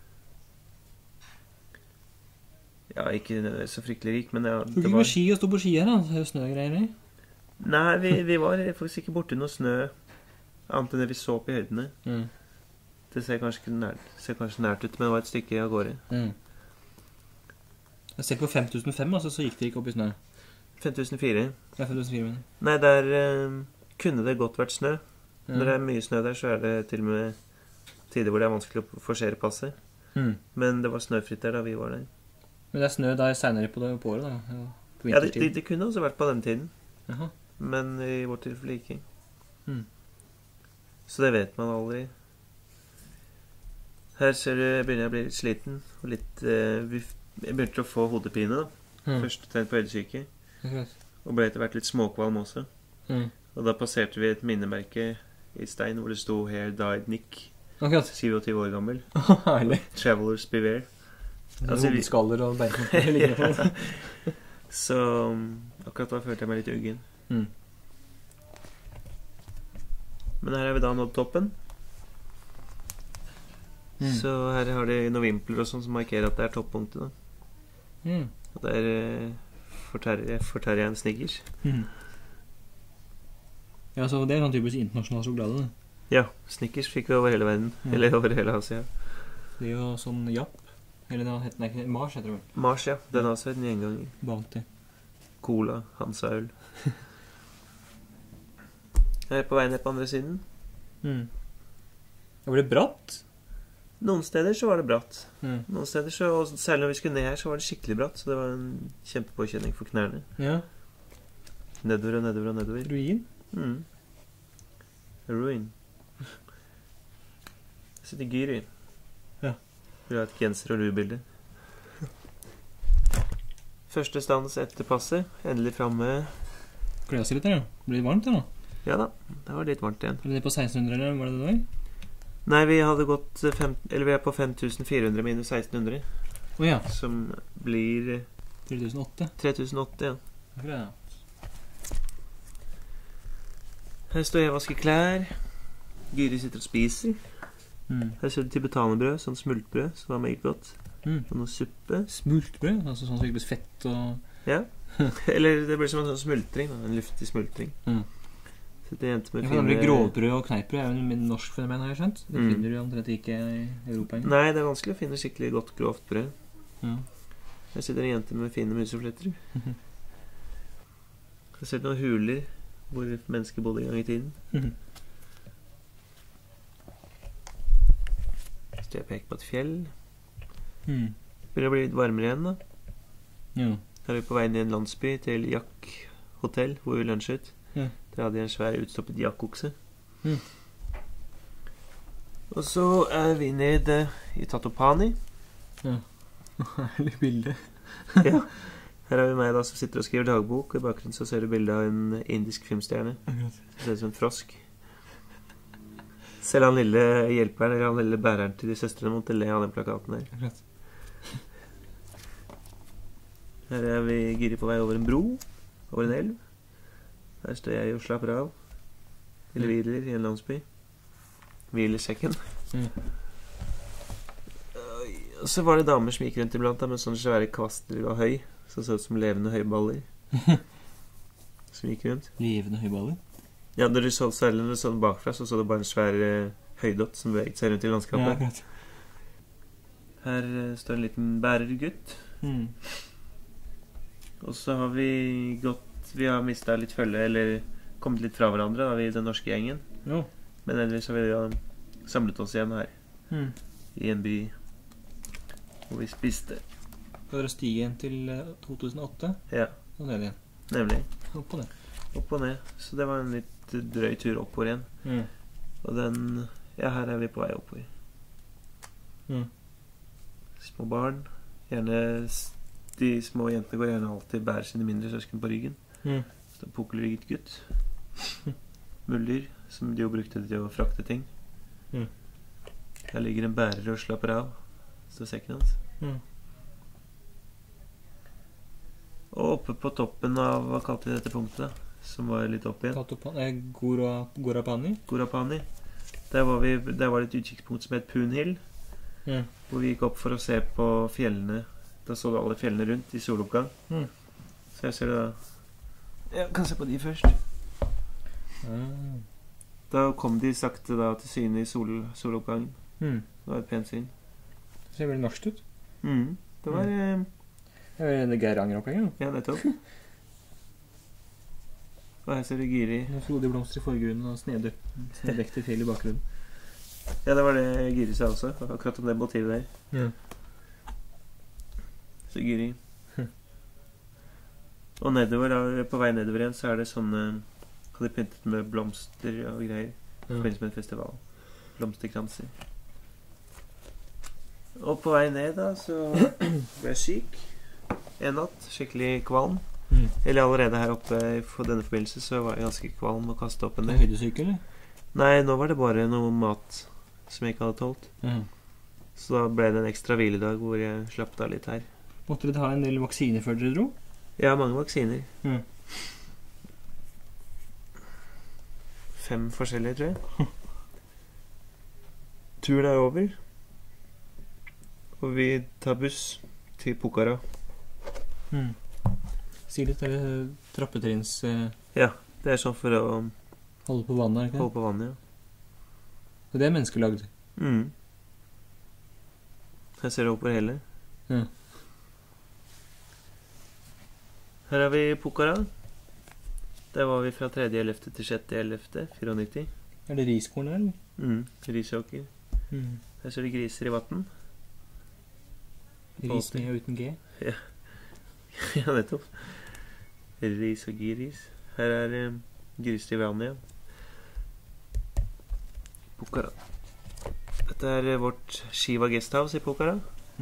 Ja, ikke så fryktelig rik, men ja, du gikk med ski og stod på ski her, da? Det er jo snøgreier her. Nei, vi var faktisk ikke borte noe snø annet enn det vi så på i høydene. Det ser kanskje nært ut, men det var et stykke av gårde. Selv på 5005, altså, så gikk det ikke opp i snø. 5004. Ja, 5004, men. Nei, der kunne det godt vært snø. Når det er mye snø der, så er det til og med tider hvor det er vanskelig å forsere passet. Men det var snøfritt der da vi var der. Men det er snø der senere på året, da? Ja, det kunne også vært på den tiden. Jaha. Men i vårt tilfelle ikke. Så det vet man aldri. Her ser du, begynner jeg å bli litt sliten. Og litt, jeg begynte å få hodepine da. Første tegn på høydesyke. Og ble etter hvert litt småkvalm også. Og da passerte vi et minnemerke i stein hvor det sto Here died Nick. 27 år gammel. Herlig. Travelers beware. Altså, hodeskaller og beinkontroll. Så akkurat da følte jeg meg litt uggen. Men her er vi da nådd toppen. Så her har de noen vimpler og sånn som markerer at det er toppunktet da. Og der fortærer jeg en Snickers. Ja, så det er sånn typisk internasjonal sjokolade, det. Ja, Snickers fikk vi over hele verden. Eller over hele Asia. Det er jo sånn Japp. Eller den heter, nei, Mars heter det vel. Mars, ja. Den har også en gjenganger. Bounty. Cola, Hansa-øl. Her er på vei ned på andre siden. Det ble bratt. Noen steder så var det bratt. Noen steder så, og særlig når vi skulle ned her, så var det skikkelig bratt. Så det var en kjempepåkjenning for knærne. Ja. Nedover og nedover og nedover. Ruin. Ruin. Jeg sitter Gyri. Ja. Vil ha et genser- og lue-bilde. Første stans etter passet. Endelig fremme. Kløs litt der, ja. Blir det varmt her nå? Ja da, det var litt varmt igjen. Er det på 1600, eller var det det var? Nei, vi hadde gått vi er på 5400 minus 1600. Ja. Som blir 3008. 3008, ja. Akkurat, ja. Her står jeg og vasker klær. Gyri sitter og spiser. Her ser du tibetanerbrød, sånn smultbrød, som var meget godt. Og noe suppe. Smultbrød? Altså sånn skikkelig fett og... Ja. Eller det blir som en sånn smultring, da. En luftig smultring. Så det er med fine... Grovbrød og kneippbrød er jo en norsk fenomen, har jeg skjønt. Det finner du omtrent ikke i Europa. Nei, det er vanskelig å finne skikkelig godt grovt brød. Her sitter en jente med fine musefletter. Her ser du noen huler hvor mennesker bodde i gang i tiden. Så jeg peker på et fjell. Begynner å bli litt varmere igjen da. Her er vi på vei inn i en landsby til Yak Hotel, hvor vi lunsjet. Der hadde jeg en svær utstoppet jakkokse. Og så er vi nede i Tatopani. Herlig bilde. Ja. Her er vi meg da som sitter og skriver dagbok, og i bakgrunnen så ser du bildet av en indisk filmstjerne. Det ser ut som en frosk. Selv han lille hjelperen, eller han lille bæreren til de søstrene måtte le av den plakaten der. Her er vi Gyri på vei over en bro. over en elv. Her står jeg og slapper av. Eller hviler i en landsby. Hvilesekken. Og så var det damer som gikk rundt iblant da, med sånne svære kvaster og høy. Så ut som levende høyballer. Som gikk rundt. Levende høyballer? Ja, når du så særlig når du så den bakfra, så du bare en svær høydott som beveget seg rundt i landskapet. Ja, her står en liten bærergutt. Og så har vi mistet litt følge, eller kommet litt fra hverandre, da, vi den norske gjengen. Jo. Men ellers har vi samlet oss igjen her, i en by, hvor vi spiste. Skal dere stige igjen til 2008? Ja. Og ned igjen. Nemlig. Opp og ned. Opp og ned. Så det var en litt drøy tur oppover igjen. Og her er vi på vei oppover. Små barn. Gjerne de små jentene går gjerne alltid bærer sine mindre søsken på ryggen. Så det er pukkelrygget gutt. Muller, som de jo brukte til å frakte ting. Her ligger en bærer og slapper av. Så sekken hans. Og oppe på toppen av, hva kalte vi dette punktet da? Som var litt opp igjen. Gorapani? Gorapani. Der var det et utkikkspunkt som het Poonhill. Hvor vi gikk opp for å se på fjellene. Da så du alle fjellene rundt i soloppgang. Så jeg ser det da. Jeg kan se på de først. Da kom de sakte da til syne i soloppgangen. Det var et pent syn. Det ser veldig norsk ut. Det var... Det er Geiranger-oppgangen. Ja, nettopp. Og her ser du Giri. Frodige blomster i forgrunnen og snedekte fjell i bakgrunnen. Ja, det var det Giri sa også. Akkurat om det motivet der. Så Giri. Og nedover, da, på vei nedover igjen, så er det sånne... Hadde pyntet med blomster og greier. I forbindelse med en festival. Blomsterkranser. Og på vei ned da, så ble jeg syk. En natt, skikkelig kvalm. Eller allerede her oppe for denne forbindelse så var jeg ganske kvalm og kastet opp en del. Høydesyke, eller? Nei, nå var det bare noe mat som jeg ikke hadde tålt. Så da ble det en ekstra hviledag hvor jeg slappet av litt her. Måtte dere ta en del vaksiner før dere dro? Ja, mange vaksiner. 5 forskjellige, tror jeg. Turen er over. Og vi tar buss til Pokhara. Si litt, er det trappetrinns... Ja, det er sånn for å... Holde på vannet, er ikke det? Holde på vannet, ja. Og det er menneskelagd? Her ser du oppover hele. Her er vi i Pokhara. Der var vi fra 3.11. til 6.11. 94. Er det riskorn her, eller? Risåker. Her ser du griser i vatten. Ris med og uten G? Ja. Ja, nettopp. Ris og giris. Her er griser i vannet, ja. Pokhara. Dette er vårt Shiva Guesthouse i Pokhara.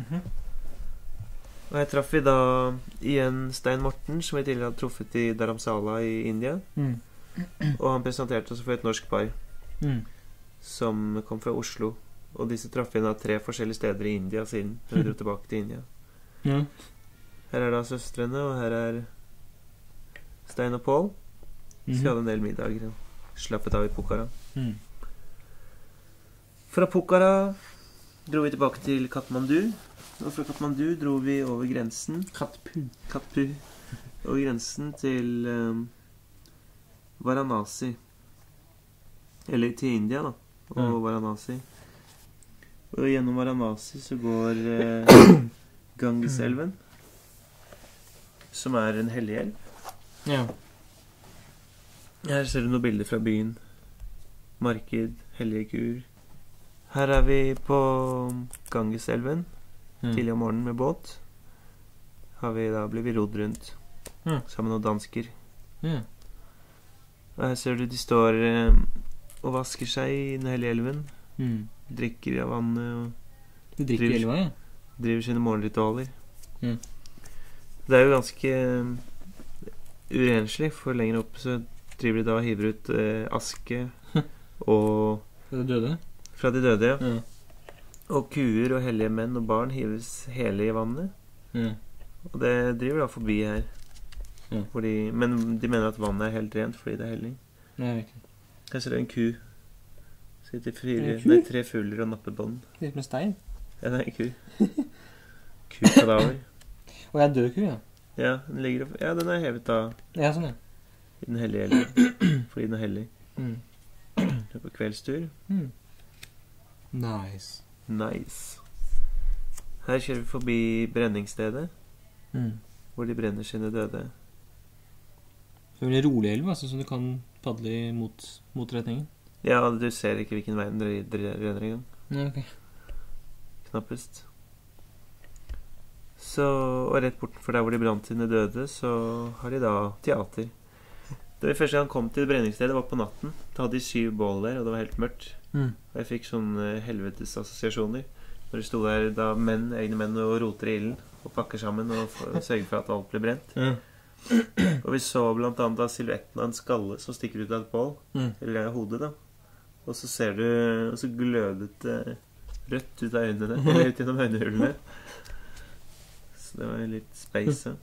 Og her traff vi da igjen Stein Morten, som vi tidligere hadde truffet i Dharamsala i India. Og han presenterte oss for et norsk par som kom fra Oslo. Og disse traff vi da 3 forskjellige steder i India siden da vi dro tilbake til India. Her er da søstrene, og her er Stein og Paul. Så vi hadde en del middager og slappet av i Pokhara. Fra Pokhara dro vi tilbake til Kathmandu. Og fra Kathmandu dro vi over grensen Katpu over grensen til Varanasi. Eller til India da, og Varanasi. Og gjennom Varanasi så går Gangeselven, som er en hellig elv. Her ser du noen bilder fra byen. Marked, hellige kuer. Her er vi på Gangeselven. Tidlig om morgenen med båt. Da blir vi rodd rundt sammen med noen dansker. Og her ser du de står og vasker seg i den hellige elven. Drikker av vannet og de drikker i elva, ja? Driver sine morgenritualer. Det er jo ganske urenslig, for lenger opp så driver de da og hiver ut aske og fra de døde? Fra de døde, ja. Og kuer og hellige menn og barn hives hele i vannet. Og det driver da forbi her. Ja. Men de mener at vannet er helt rent fordi det er hellig. Nei, ikke. Her ser du en ku. Sitter En ku? 3 fugler og napper bånd. Litt med stein. Ja, det er en ku. Kukadaver. Og jeg er død ku, ja. Ja, den er hevet da Ja, sånn, ja. i den hellige elven. Fordi den er hellig. Mm. Det er på kveldstur. Mm. Nice. Nice. Her kjører vi forbi brenningsstedet, hvor de brenner sine døde. Det er veldig rolig elv, altså, så du kan padle i motretningen. Ja, du ser ikke hvilken vei den renner engang. Ja, ok. Knappest. Så, og rett bortenfor der hvor de brant sine døde, så har de da teater. Det var første gang jeg kom til brenningsstedet, var på natten. Da hadde de 7 bål der, og det var helt mørkt. Og jeg fikk sånne helvetes assosiasjoner. Når de sto der, da egne menn, og roter i ilden, og pakker sammen, og sørger for at alt blir brent. Og vi så blant annet da silhuetten av en skalle som stikker ut av et bål, eller hodet da. Og så ser du, og så glødet det rødt ut av øynene, eller ut gjennom øynehullene. Så det var litt space.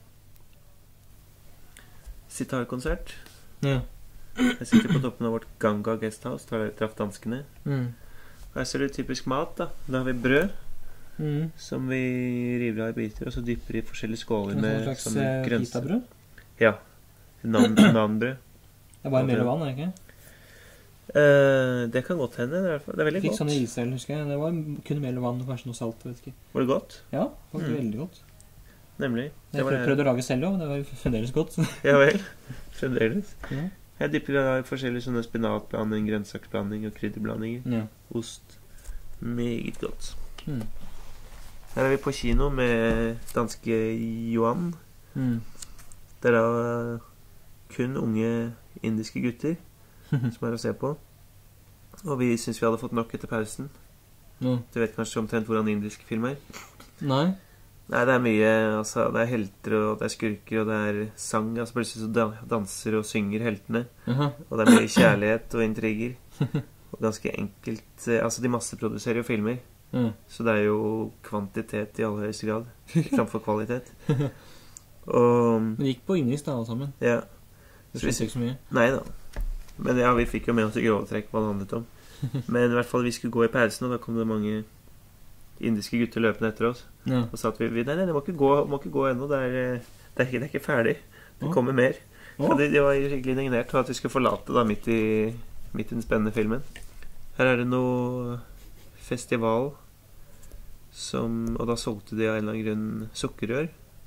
Sitarkonsert. Ja. Jeg sitter på toppen av vårt Ganga Guesthouse, der jeg traff danskene. Her ser du typisk mat da. Da har vi brød, som vi river av i biter, og så dypper i forskjellige skåler med en slags pitabrød? Ja, nanbrød. Det er bare mel og vann, er det ikke? Det kan godt hende, det er veldig godt. Fikk sånn i Israel, husker jeg. Det var kun mel og vann, og kanskje noe salt, vet ikke. Var det godt? Ja, det var veldig godt. Nemlig. Jeg prøvde å lage selv også, det var jo fremdeles godt. Ja vel, fremdeles. Ja. Jeg dypper i forskjellige sånne spinatblanding, grønnsaksblanding og krydderblandinger. Ja. Ost. Meget godt. Her er vi på kino med danske Johan. Det er da kun unge indiske gutter som er å se på. Og vi synes vi hadde fått nok etter pausen. Du vet kanskje omtrent hvordan indisk film er? Nei, det er mye, altså, det er helter, og det er skurker, og det er sang, altså plutselig så danser og synger heltene. Og det er mye kjærlighet og intriger. Og ganske enkelt, altså de masseproduserer jo filmer. Så det er jo kvantitet i aller høyeste grad, framfor kvalitet. Og det gikk på indisk da, alle sammen. ja. Det skjedde ikke så mye. Nei da. Men ja, vi fikk jo med oss i grove trekk hva det handlet om. Men i hvert fall vi skulle gå i pausen, og da kom det mange indiske gutter løpende etter oss. Og sa at nei, det må ikke gå ennå, det er ikke ferdig. Det kommer mer. Så de var skikkelig indignert for at vi skulle forlate da midt i den spennende filmen. Her er det noe festival og da solgte de av en eller annen grunn sukkerrør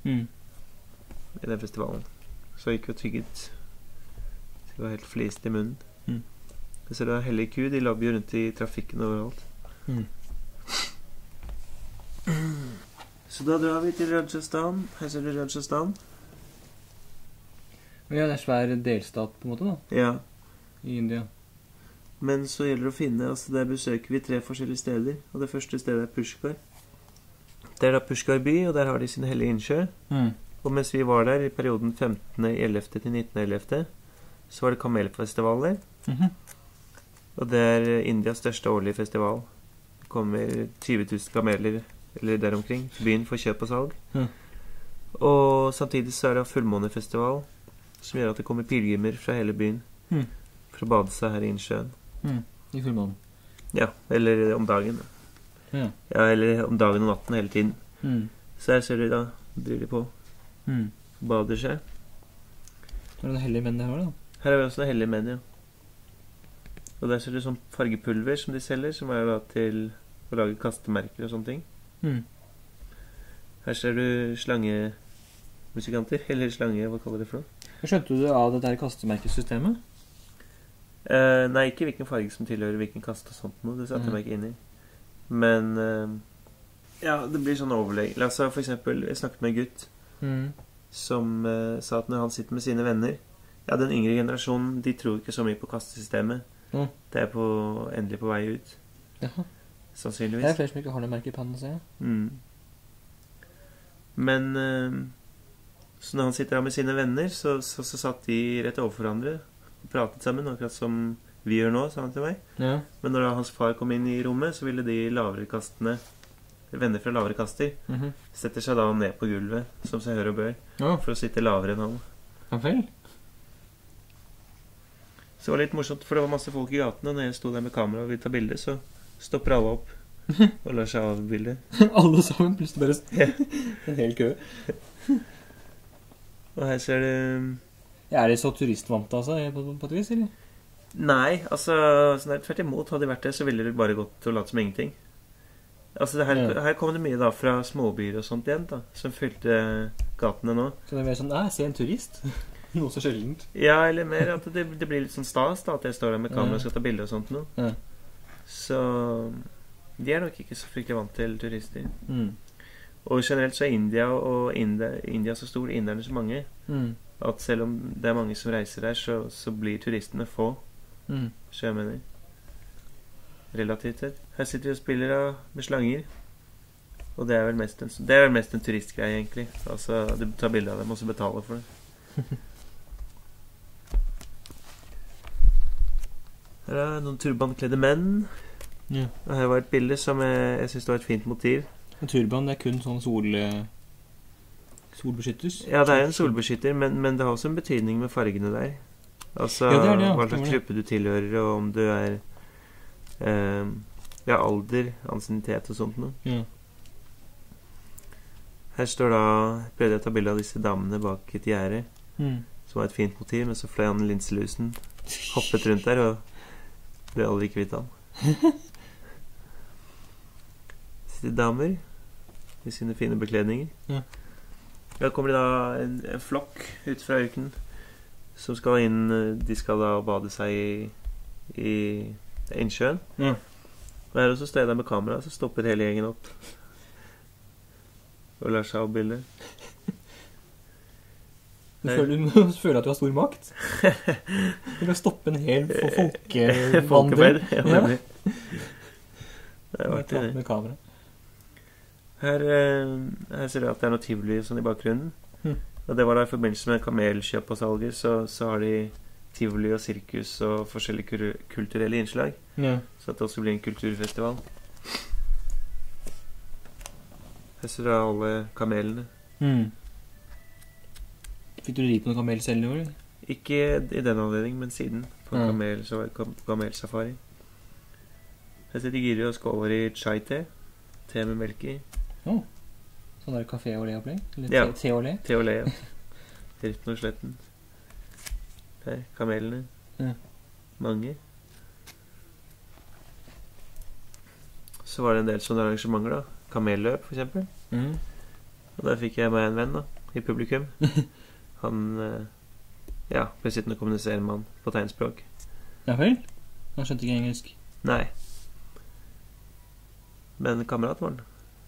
i den festivalen. Så gikk vi og tygget. Det var helt flest i munnen. Så det er hellig ku, de labber jo rundt i trafikken overalt. Så da drar vi til Rajasthan. Her ser du Rajasthan. Ja, det er svær delstat på en måte da. Ja. I India. Men så gjelder det å finne, altså der besøker vi 3 forskjellige steder. Og det første stedet er Pushkar. Det er da Pushkar by, og der har de sin hellige innsjø. Og mens vi var der i perioden 15.11. til 19.11. så var det kamelfestival der. Og det er Indias største årlige festival. Det kommer 20 000 kameler eller der omkring til byen for kjøp og salg. Og samtidig så er det fullmånefestival som gjør at det kommer pilgrimer fra hele byen for å bade seg her i innsjøen. I fullmånen. Ja, eller om dagen. Ja, eller om dagen og natten hele tiden. Så her ser du da, driver de på. Bader seg. Det er noen hellige menn det her da. Her er vi også noen hellige menn, ja. Og der ser du sånn fargepulver som de selger, som er da til å lage kastemerker og sånne ting. Her ser du slangemusikanter, eller slange, hva kaller det for noe? Skjønte du av det der kastemerkesystemet? Nei, ikke hvilken farge som tilhører hvilken kast og sånt noe, det satte jeg meg ikke inn i. Men, ja, det blir sånn overlegg. Altså, for eksempel, jeg snakket med en gutt som sa at når han sitter med sine venner, ja, den yngre generasjonen, de tror ikke så mye på kastesystemet. Det er endelig på vei ut. Jaha. Sannsynligvis. Det er flere som ikke har noe merke i pannen, ser jeg. Men så når han sitter her med sine venner, så satt de rett overfor hverandre og pratet sammen, akkurat som vi gjør nå, sa han til meg. Men når hans far kom inn i rommet, så ville de lavere kastene, venner fra lavere kaster, setter seg da ned på gulvet, som seg hør og bør, for å sitte lavere enn han. Ja vel? Så det var litt morsomt, for det var masse folk i gatene, og når jeg sto der med kamera og ville ta bilde, så stopper alle opp og lar seg avbilde. Alle sammen, plutselig bare en hel kø. Og her ser du... Ja, er det så turistvante, altså, på et vis, eller? Nei, altså, sånn tvert imot, hadde de vært det, så ville det bare gått og latt som ingenting. Altså, her kom det mye da fra småbyer og sånt igjen, da, som fylte gatene nå. Så det er mer sånn, se en turist. Noe så sjeldent. Ja, eller mer at det blir litt sånn stas da, at jeg står der med kamera og skal ta bilder og sånt nå. Ja. Så de er nok ikke så fryktelig vant til turister. Og generelt så er India så stor, inderne så mange, at selv om det er mange som reiser der, så blir turistene få. Så jeg mener relativt sett. Her sitter vi og spiller med slanger, og det er vel mest en turistgreie egentlig. Altså, du tar bilder av dem og så betaler for det. Her er noen turbankledde menn. Ja. Og her var et bilde som jeg synes var et fint motiv. En turban, det er kun sånn solbeskytters? Ja, det er en solbeskytter, men det har også en betydning med fargene der. Altså, ja, det er det, ja. Hva slags gruppe du tilhører, og om du er alder, ansiennitet og sånt noe. Ja. Her står da, prøvde jeg å ta bilde av disse damene bak et gjerde, som var et fint motiv, men så fløy han linselusen, hoppet rundt der, og ble aldri kvitt han. Disse damer i sine fine bekledninger. Ja. Da kommer det da en flokk ut fra ørkenen som skal inn. De skal da bade seg i innsjøen. Ja. Og her også står jeg der med kamera, så stopper hele gjengen opp og lar seg avbilde. Du føler at du har stor makt. Du kan stoppe en hel folkevandring. Ja. Det var artig det. Med kamera. Her ser du at det er noe tivoli sånn i bakgrunnen. Og det var da i forbindelse med kamelkjøp og salger, så har de tivoli og sirkus og forskjellige kulturelle innslag. Ja. Så at det også blir en kulturfestival. Her ser du alle kamelene. Fikk du ri på noen kamel selv i år? Ikke i den anledning, men siden. På kamelsafari. Her sitter Giri og skåler i chai-te. Te med melk i. Sånn der kafé-olé-opplegg? Ja, te-olé? Te-olé, ja. Ritten og sletten. Her, kamelene. Ja. Mange. Så var det en del sånne arrangementer da. Kamelløp, for eksempel. Og der fikk jeg meg en venn da, i publikum. Han ble sittende og kommunisere med han på tegnspråk. Ja vel? Han skjønte ikke engelsk. Nei. Men kamerat var han.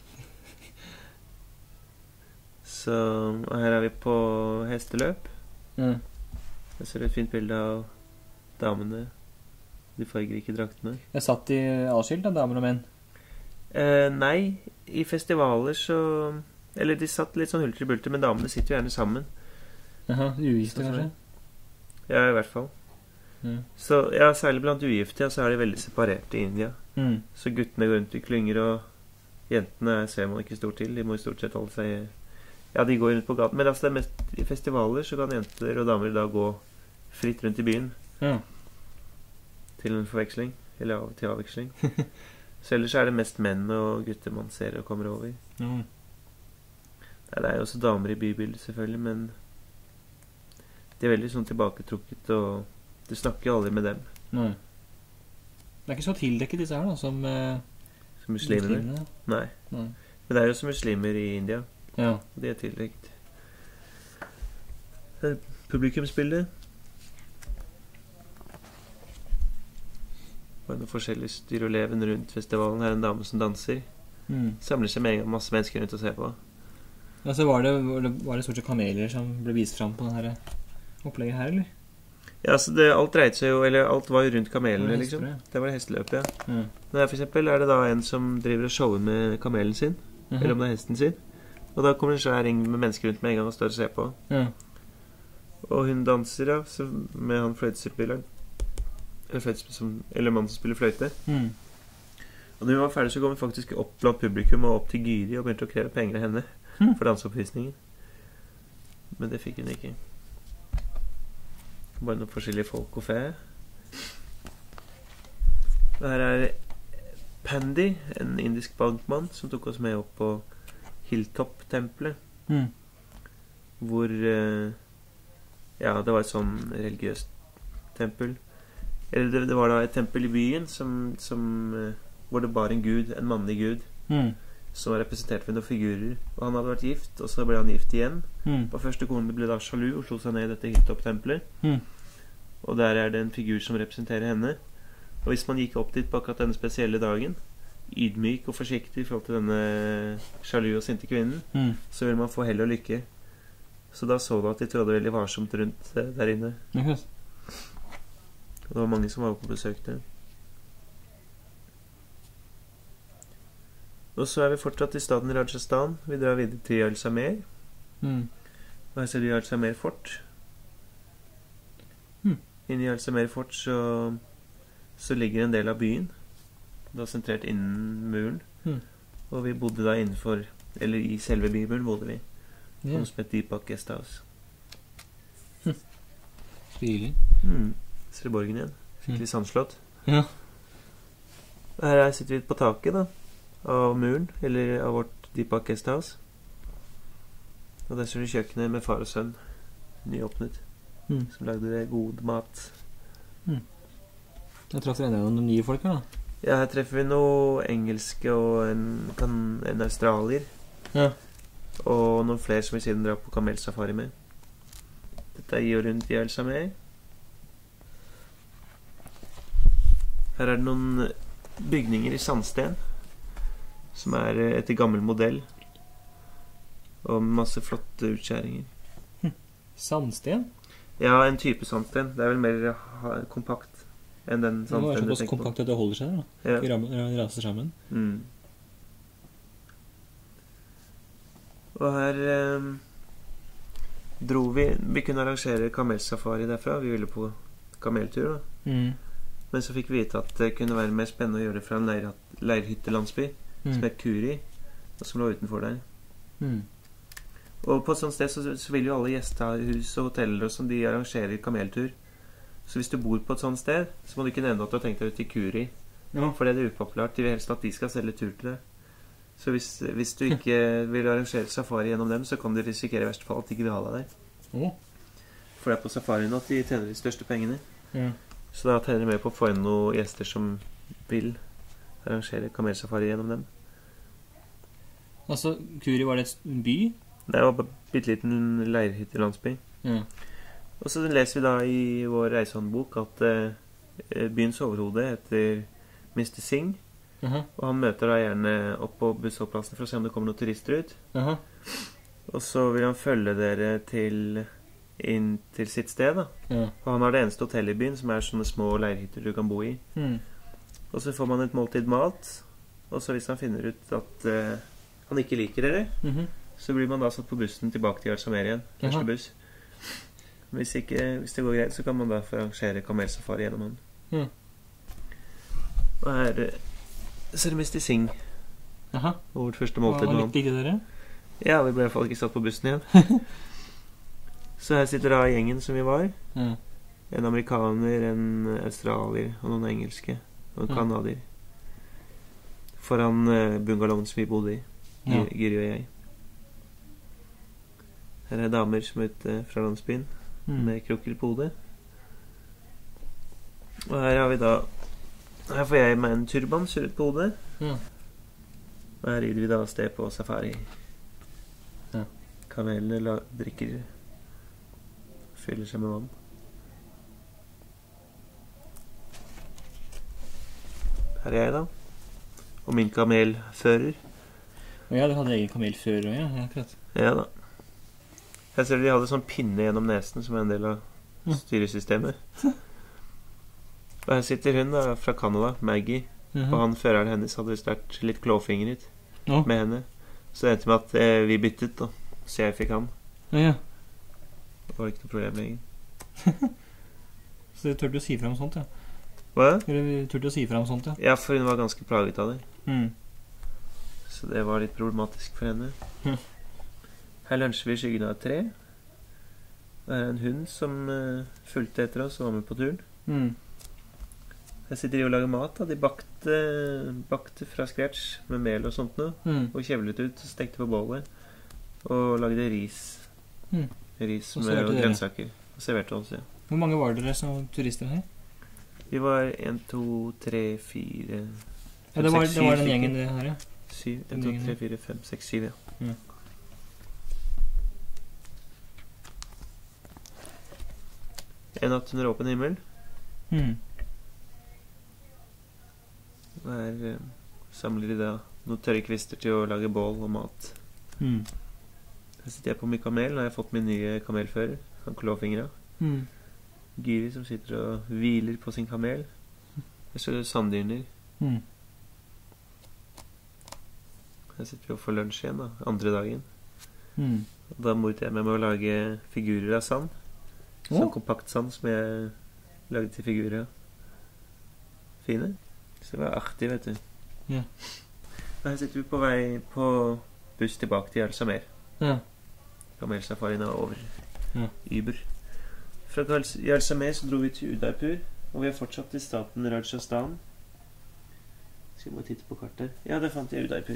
Så, og her er vi på hesteløp. Jeg ser et fint bilde av damene, de fargerike draktene. Jeg satt i avskilt av damer og menn. Nei, i festivaler så... Eller de satt litt sånn hulter i bulter, men damene sitter jo gjerne sammen. Jaha, ugifte kanskje? Ja, i hvert fall. Så, ja, særlig blant ugifte, så er de veldig separerte i India. Så guttene går rundt i klynger, og jentene ser man ikke stort til. De må i stort sett holde seg... Ja, de går rundt på gaten. Men altså, det er mest i festivaler så kan jenter og damer da gå fritt rundt i byen. Ja. Til en forveksling. Eller til avveksling. Så ellers er det mest menn og gutter man ser og kommer over. Ja, det er jo også damer i bybildet selvfølgelig, men de er veldig sånn tilbaketrukket, og du snakker jo aldri med dem. Nei. Det er ikke så tildekket disse her da, som muslimene. Nei. Men det er jo også muslimer i India. Ja. Og de er tildekket. Publikumsbildet. Det var noen forskjellige styr og leven rundt festivalen. Her er en dame som danser. Samler seg med en gang masse mennesker rundt og ser på. Ja, så var det stort sett kameler som ble vist frem på denne opplegget her, eller? Ja, så alt dreide seg jo, eller alt var jo rundt kamelene, liksom. Det var det hesteløpet, ja. Men her for eksempel er det da en som driver og shower med kamelen sin, eller om det er hesten sin. Og da kommer en svær ring med mennesker rundt med en gang og står og ser på. Ja. Og hun danser da, med han fløytespilleren. Eller mannen som spiller fløyte. Og når hun var ferdig så kom hun faktisk opp blant publikum og opp til Gyri og begynte å kreve penger av henne for danseoppvisningen. Men det fikk hun ikke. bare noen forskjellige folk og fe. Her er Pandy, en indisk bankmann, som tok oss med opp på Hilltop-tempelet. Hvor ja, det var et sånn religiøst tempel. Eller det var da et tempel i byen hvor det bar en gud, en mannlig gud, som var representert ved noen figurer. Og han hadde vært gift, og så ble han gift igjen. Og første kone ble da sjalu og slo seg ned i dette Hilltop-tempelet. Og der er det en figur som representerer henne. Og hvis man gikk opp dit på akkurat denne spesielle dagen, ydmyk og forsiktig i forhold til denne sjalu og sinte kvinnen, så ville man få hell og lykke. Så da så du at de trådde veldig varsomt rundt der inne. Og det var mange som var på besøk der. Og så er vi fortsatt i staden Rajasthan. Vi drar videre til Jaisalmer. Og her ser du Jaisalmer fort. Inne i Jaisalmer fort så ligger en del av byen. Det var sentrert innen muren. Og vi bodde da innenfor, eller i selve bymuren bodde vi. Noe som het Deepak Guesthouse. Stilig. Ser du borgen igjen? Skikkelig sandslått. Ja. Og her sitter vi på taket da, av muren, eller av vårt Deepak Guesthouse. Og der ser du kjøkkenet med far og sønn, nyåpnet, som lagde god mat. Jeg traff enda noen nye folk her da. Ja, her treffer vi noen engelske og en australier. Ja. Og noen flere som vi siden drar på kamelsafari med. Dette er i og rundt Jaisalmer. Her er det noen bygninger i sandsten som er etter gammel modell. Og masse flotte utskjæringer. Sandsten? Ja, en type sandsten. Det er vel mer kompakt enn den Det var sandstenen du såpass tenker på. kompakt at det holder seg da. Ja. De raser sammen. Og her dro vi kunne arrangere kamelsafari derfra. Vi ville på kameltur da. Men så fikk vi vite at det kunne være mer spennende å gjøre det fra en leirhyttelandsby som het Kuri, og som lå utenfor der. Og på et sånt sted så vil jo alle gjestehus og hoteller og som de arrangerer kameltur. Så hvis du bor på et sånt sted, så må du ikke nevne at du har tenkt deg ut i Kuri. For det er upopulært. De vil helst at de skal selge tur til det. Så hvis du ikke vil arrangere safari gjennom dem, så kan du risikere i verste fall at de ikke vil ha deg der. For det er på safarien at de tjener de største pengene. Så da tjener de med på å få inn noen gjester som vil arrangere kamelsafari gjennom dem. Altså, Kuri, var det en by? Det var bare en bitteliten leirhyttelandsby. Og så leser vi da i vår reisehåndbok at byens overhode heter Mr. Singh. Og han møter da gjerne opp på bussholdeplassen for å se om det kommer noen turister ut. Og så vil han følge dere inn til sitt sted da. Og han har det eneste hotellet i byen som er sånne små leirhytter du kan bo i. Og så får man et måltid mat. Og så hvis han finner ut at han ikke liker dere, så blir man da satt på bussen tilbake til Jaisalmer igjen. Første buss. Hvis det går greit, så kan man da få arrangere kamelsafari gjennom han. Og her ser du Mr. Singh. Og vårt første måltid med han. Likte dere? Ja, vi ble i hvert fall ikke satt på bussen igjen. Så her sitter da gjengen som vi var. En amerikaner, en australier og noen engelske. Og en kanadier. Foran bungalowen som vi bodde i. Gyri og jeg. Her er damer som er ute fra landsbyen med krukker på hodet. Og her har vi da her får jeg meg en turban surret på hodet. Og her rider vi da av sted på safari. Kamelene drikker, fyller seg med vann. Her er jeg da. Og min kamelfører. Ja, du hadde egen kamelfører også, ja, akkurat. Ja da. Jeg ser de hadde sånn pinne gjennom nesen som er en del av styresystemet. Og her sitter hun da, fra Canada, Maggie. Og han føreren hennes hadde vært litt klåfingret med henne. Så det endte med at vi byttet da. Så jeg fikk han. Ja. Det var ikke noe problem lenger. Så du turte å si frem sånt, ja? Hva? Du turte å si frem sånt, ja? Ja, for hun var ganske plaget av det. Så det var litt problematisk for henne. Her lunsjer vi i skyggen av et tre. Det er en hund som fulgte etter oss og var med på turen. Her sitter de og lager mat. Da. De bakte fra scratch med mel og sånt nå. Og kjevlet ut, stekte på bålet. Og lagde ris. Ris med grønnsaker. Og serverte oss, ja. Hvor mange var dere som turister her? Vi var 1, 2, 3, 4... Ja, det var den gjengen det her, ja. 7, 1, 2, 3, 4, 5, 6, 7, ja. En natt under åpen himmel. Der samler de da noen tørre kvister til å lage bål og mat. Her sitter jeg på min kamel. Nå har jeg fått min nye kamelfører. Han klåfingra. Giri som sitter og hviler på sin kamel. Her står det sanddyrner. Her sitter vi og får lunsj igjen da, andre dagen. Da morte jeg meg med å lage figurer av sand. Sånn kompakt sand som jeg lagde til figurer. Fine. Så det var artig, vet du. Ja. Her sitter vi på vei på buss tilbake til Jalsamer. Ja. Kamelsafarien er over. Ja. Uber. Fra Jalsamer så dro vi til Udaipur, og vi har fortsatt i staten Rajasthan. Skal jeg bare titte på kartet. Ja, det fant jeg Udaipur.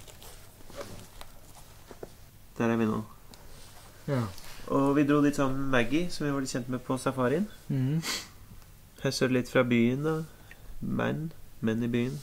Der er vi nå. Ja. Og vi dro dit sammen med Maggie, som vi var litt kjent med på safarien. Her står det litt fra byen da. Menn i byen.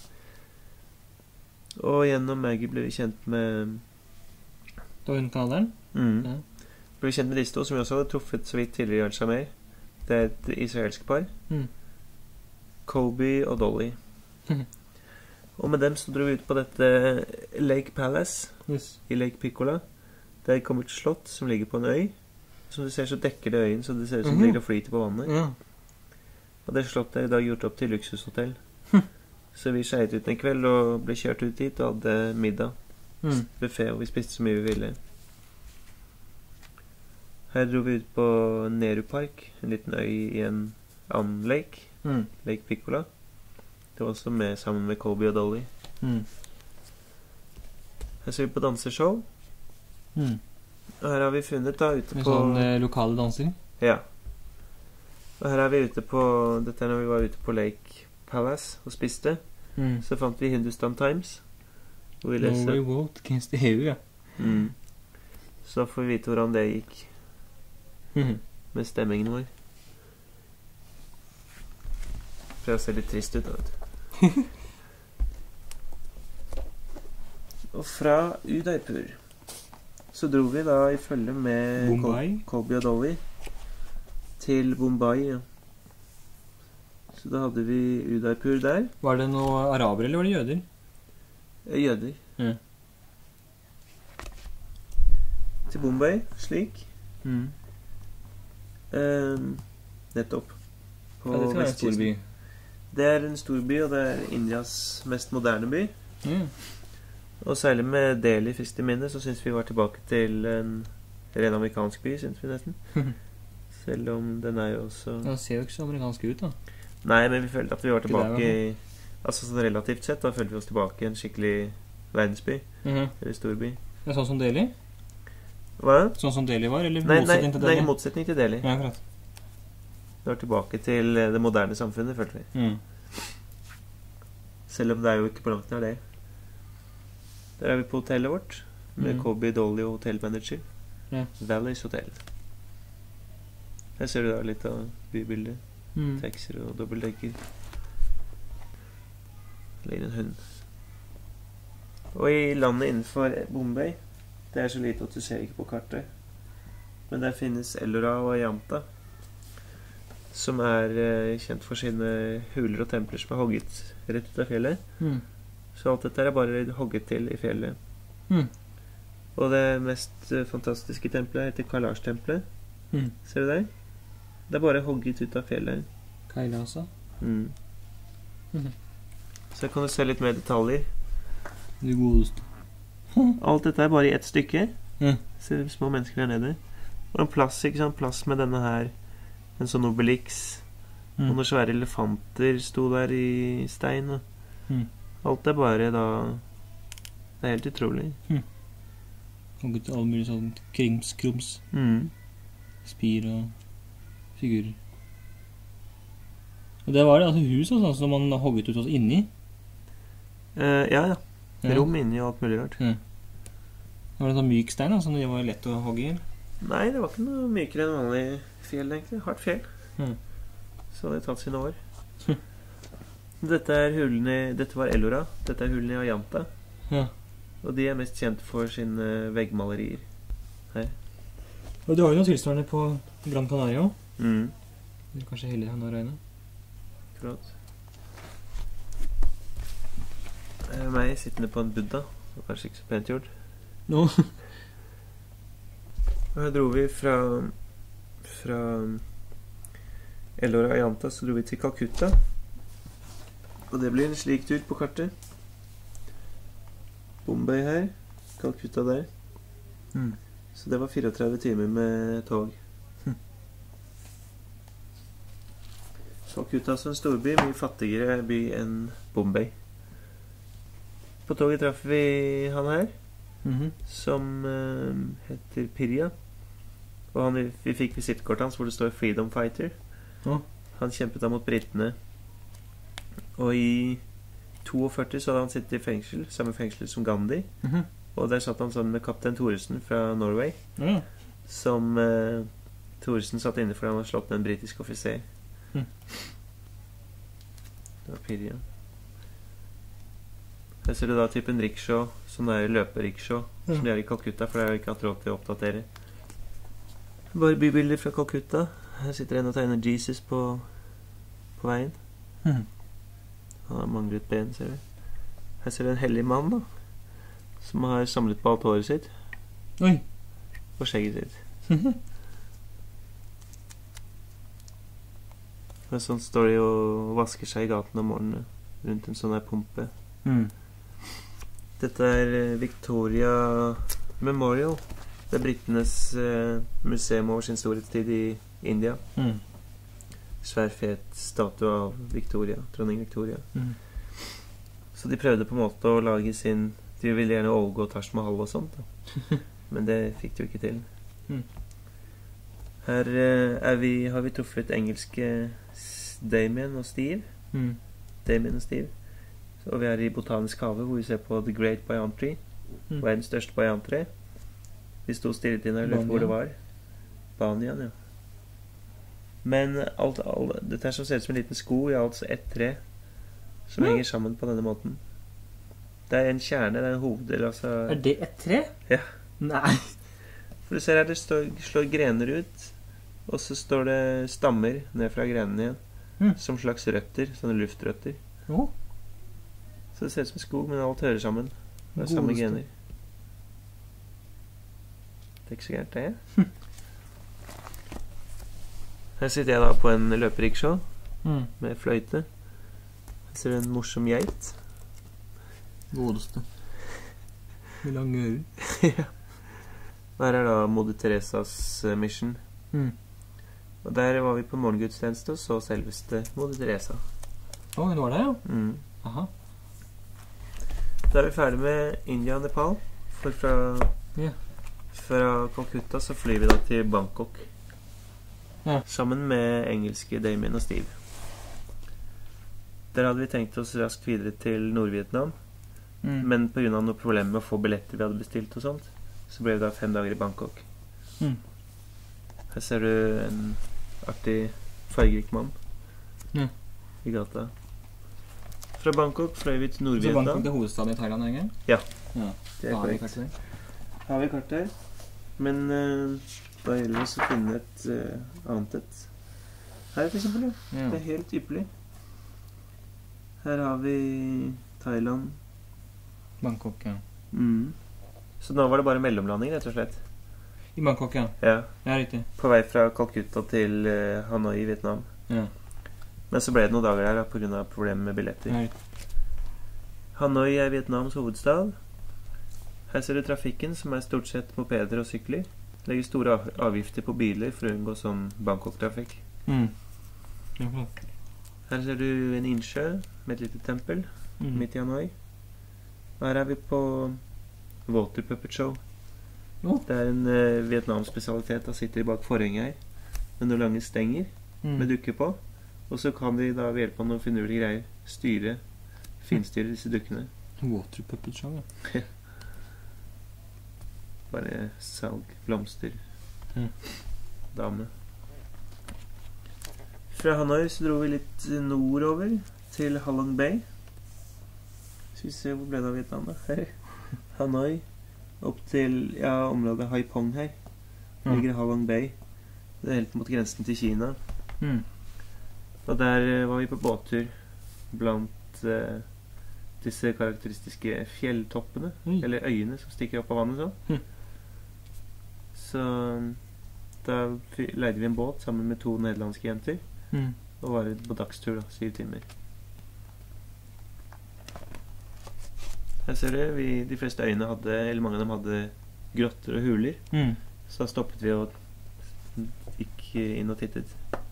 Og gjennom Maggie ble vi kjent med... Det var hun kanaderen? Ja. Ble vi kjent med disse to, som vi også hadde truffet så vidt tidligere i Jalsamer. Det er et israelsk par. Colby og Dolly. Og med dem så dro vi ut på dette Lake Palace i Lake Piccola. Der kommer et slott som ligger på en øy. Som du ser så dekker det øyen, så det ser ut som det ligger og flyter på vannet. Og det slottet er i dag gjort opp til luksushotell. Så vi skjeit ut en kveld og ble kjørt ut dit og hadde middag. Buffet, og vi spiste så mye vi ville. Her dro vi ut på Nehru Park, en liten øy i en annen lake. Lake Piccola. Det var også med sammen med Colby og Dolly. Her ser vi på danseshow. Og her har vi funnet da ute på... Sånn lokale danser? Ja. Og her er vi ute på... Dette er når vi var ute på Lake Palace og spiste. Så fant vi Hindustan Times. Hvor vi leser... Norway Vote against the EU, ja. Så da får vi vite hvordan det gikk. Med stemmingen vår. Prøv å se litt trist ut da, vet du. Og fra Udaipur så dro vi da i følge med Colby og Dolly til Bombay, ja. Så da hadde vi Udaipur der. Var det noe araber, eller var det jøder? Jøder. Til Bombay, slik. Nettopp. Ja, det skal være en stor by. Det er en stor by, og det er Indias mest moderne by. Og særlig med Delhi friskt i minne, så synes vi var tilbake til en ren amerikansk by, synes vi nesten. Selv om den er jo også... Den ser jo ikke så amerikansk ut, da. Nei, men vi følte at vi var tilbake i... Altså sånn relativt sett, da følte vi oss tilbake i en skikkelig verdensby. Eller storby. Det er sånn som Delhi? Hva? Sånn som Delhi var, eller motsetning til Delhi? Nei, motsetning til Delhi. Ja, akkurat. Vi var tilbake til det moderne samfunnet, følte vi. Selv om det er jo ikke på langt nær det. Der er vi på hotellet vårt, med Colby, Dolly og hotellmanager. Valleys Hotel. Her ser du da litt av bybildet. Taxier og dobbeltdekker. Ligger en hund. Og i landet innenfor Bombay, det er så lite at du ser ikke på kartet, men der finnes Ellora og Ayanta, som er kjent for sine huler og templer som er hogget rett ut av fjellet. Så alt dette er bare hogget til i fjellet. Og det mest fantastiske tempelet heter Kailash-tempelet. Ser du det? Det er bare hogget ut av fjellet. Kailasa? Så kan du se litt mer detaljer. Det godeste. Alt dette er bare i ett stykke. Ser du små mennesker der nede. Og en plass, ikke sant? Plass med denne her. En sånn Obelix. Og noen svære elefanter sto der i stein. Alt er bare da... Det er helt utrolig. Og all mulig sånn krimskrums. spir og figurer. Og det var det, altså hus og sånn som man hogget ut oss inni. Ja. Ja. Rom inni og alt mulig rart. Ja. Det var en sånn myk stein, altså, det var lett å hogge i. Nei, det var ikke noe mykere enn vanlig fjell, egentlig. Hardt fjell. Så det hadde tatt sine år. Dette var Ellora. Dette er hullene i Ayanta. Ja. Og de er mest kjent for sine veggmalerier her. Og du har jo noen tilsvarende på Gran Canaria også. Mm. Kanskje heller han har øynene. Akkurat. Her er meg sittende på en Buddha. Det var kanskje ikke så pent gjort. Nå. Og her dro vi fra Ellora Ayanta, så dro vi til Calcutta. Og det blir en slik tur på kartet. Bombay her, Calcutta der. Så det var 34 timer med tog. Calcutta er en storby, mye fattigere by enn Bombay. På toget traff vi han her, som heter Pirja. Og vi fikk visittkortet hans hvor det står Freedom Fighter. Han kjempet da mot britene. Og i 42 så hadde han sittet i fengsel, samme fengsel som Gandhi. Og der satt han sammen med kaptein Thoresen fra Norway, som Thoresen satt inne for han hadde slått ned en britisk offiser. Det var Pirja. Her ser du da typen rikshaw, sånn der løperikshaw, som de har i Calcutta, for det har jeg ikke hatt råd til å oppdatere. Bare bybilder fra Calcutta. Her sitter en og tegner Jesus på veien. Han har manglet ben, ser du. Her ser du en hellig mann da, som har samlet på alt håret sitt. Oi. Og skjegget sitt. Og sånn står de og vasker seg i gaten om morgenen rundt en sånn her pumpe. Dette er Victoria Memorial. Det er britenes museum over sin storhetstid i India. Svær fet statue av Victoria, dronning Victoria. Så de prøvde på en måte å lage sin... De ville gjerne overgå Taj Mahal og sånt da. Men det fikk de jo ikke til. Her har vi truffet engelske Damien og Steve. Damien og Steve. Og vi er i Botanisk hage, hvor vi ser på The Great Banyan Tree. Verdens største banyantre. Vi sto stillet inn og lurte hvor det var. Banyan, ja. Men dette er som ser ut som en liten sko i altså ett tre som henger sammen på denne måten. Det er en kjerne, det er en hoveddel, altså. Er det et tre? Ja. Nei. For du ser her, det slår grener ut, og så står det stammer ned fra grenene igjen, som slags røtter, sånne luftrøtter. Så det ser ut som en skog, men alt hører sammen. Det er samme gener. Det er ikke så gærent, det. Her sitter jeg da på en løperikshaw med fløyte. Her ser du en morsom geit. Godeste. Med lange ører. Ja. Her er da Moder Teresas mission. Og der var vi på morgengudstjeneste og så selveste Moder Teresa. Hun var der, ja. Aha. Da er vi ferdig med India og Nepal. For fra Calcutta så flyr vi da til Bangkok. Sammen med engelske Damien og Steve. Der hadde vi tenkt oss raskt videre til Nord-Vietnam. Men på grunn av noen problemer med å få billetter vi hadde bestilt og sånt, så ble vi da 5 dager i Bangkok. Her ser du en artig fargerik mann i gata. Fra Bangkok fløy vi til Nord-Vietnam. Så Bangkok er hovedstaden i Thailand, egentlig? Ja. Det er korrekt. Har vi kart her. Men da gjelder det å finne et annet et. Her for eksempel, ja. Det er helt ypperlig. Her har vi Thailand. Bangkok, ja. Så nå var det bare mellomlanding, rett og slett. I Bangkok, ja. Ja, riktig. på vei fra Calcutta til Hanoi i Vietnam. Ja. Men så ble det noen dager der da, på grunn av problemer med billetter. Hanoi er Vietnams hovedstad. Her ser du trafikken, som er stort sett mopeder og sykler. Legger store avgifter på biler for å unngå sånn Bangkok-trafikk. Her ser du en innsjø med et lite tempel midt i Hanoi. Og her er vi på Water Puppet Show. Jo. Det er en Vietnam-spesialitet. Da sitter de bak forhenget her med noen lange stenger med dukker på. Og så kan de da ved hjelp av noen finurlige greier finstyre disse dukkene. Water puppet show, ja. Bare salg, blomster, dame. Fra Hanoi så dro vi litt nordover til Halong Bay. Skal vi se, hvor ble det av Vietnam da? Her. Hanoi, opp til området Haiphong her. Ligger Halong Bay. Det er helt mot grensen til Kina. Og der var vi på båttur blant disse karakteristiske fjelltoppene, eller øyene som stikker opp av vannet sånn. Så da leide vi en båt sammen med 2 nederlandske jenter, og var på dagstur da, 7 timer. Her ser du, de fleste øyene hadde, eller mange av dem hadde grotter og huler, så da stoppet vi og gikk inn og tittet.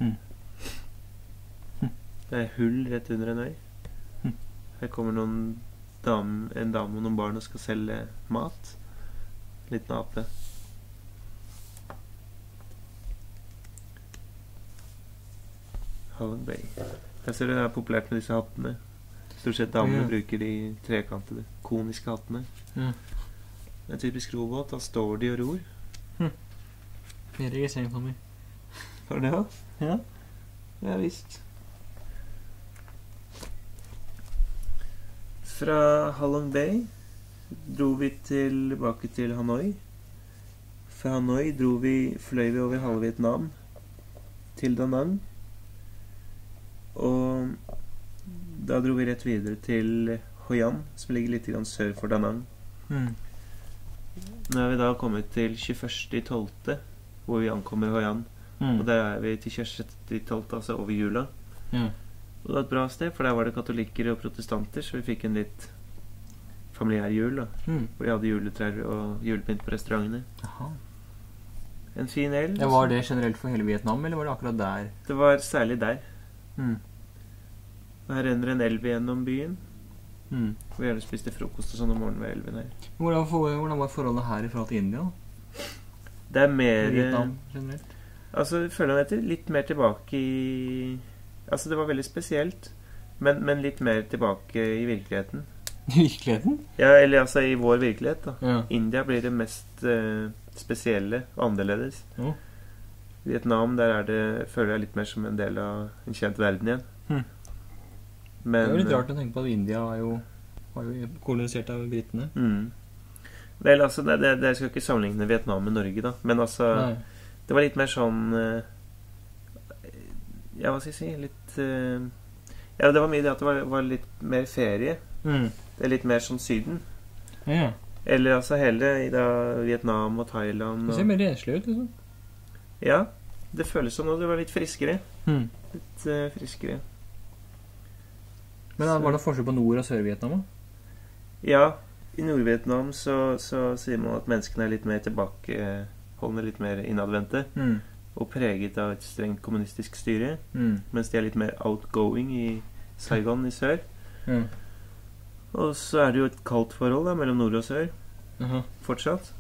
Det er hull rett under en øy. Her kommer en dame og noen barn og skal selge mat. Liten ape. Halong Bay. Jeg ser det er populært med disse hattene. Stort sett damene bruker de trekantede, koniske hattene. Det er en typisk robåt. Da står de og ror. Mer registrering på meg. Var det også? Ja. Ja, visst. Fra Halong Bay dro vi tilbake til Hanoi. Fra Hanoi fløy vi over halve Vietnam til Da Nang. Og da dro vi rett videre til Hoi An, som ligger litt sør for Da Nang. Nå er vi da kommet til 21.12., hvor vi ankommer Hoi An. Og der er vi til 26.12., altså over jula. Og det var et bra sted, for der var det katolikker og protestanter, så vi fikk en litt familiær jul da. Hvor de hadde juletrær og julepynt på restaurantene. Aha. En fin el. Ja, var det generelt for hele Vietnam, eller var det akkurat der? Det var særlig der. Og her renner en elv gjennom byen. Hvor vi gjerne spiste frokost og sånn om morgenen ved elven her. Hvordan var forholdet her i forhold til India? Det er mer... Vietnam generelt? Altså, føler jeg etter litt mer tilbake i... Altså, det var veldig spesielt, men litt mer tilbake i virkeligheten. I virkeligheten? Ja, eller altså i vår virkelighet da. Ja. India blir det mest spesielle og annerledes. Vietnam, der føler jeg litt mer som en del av en kjent verden igjen. Men, det er jo litt rart å tenke på at India var jo kolonisert av britene. Vel, altså, det skal ikke sammenligne Vietnam med Norge da, men altså... Nei. Det var litt mer sånn ja, hva skal jeg si litt ja, det var mye det at det var litt mer ferie. Det er litt mer sånn Syden. Eller altså hele da, Vietnam og Thailand Det ser mer renslig ut liksom. Ja, det føles som det var litt friskere. Litt friskere. Men var det forskjell på Nord- og Sør-Vietnam da? Ja, i Nord-Vietnam så sier man at menneskene er litt mer tilbakeholdende, litt mer innadvendte og preget av et strengt kommunistisk styre, mens de er litt mer outgoing i Saigon i sør. Og så er det jo et kaldt forhold da, mellom nord og sør fortsatt.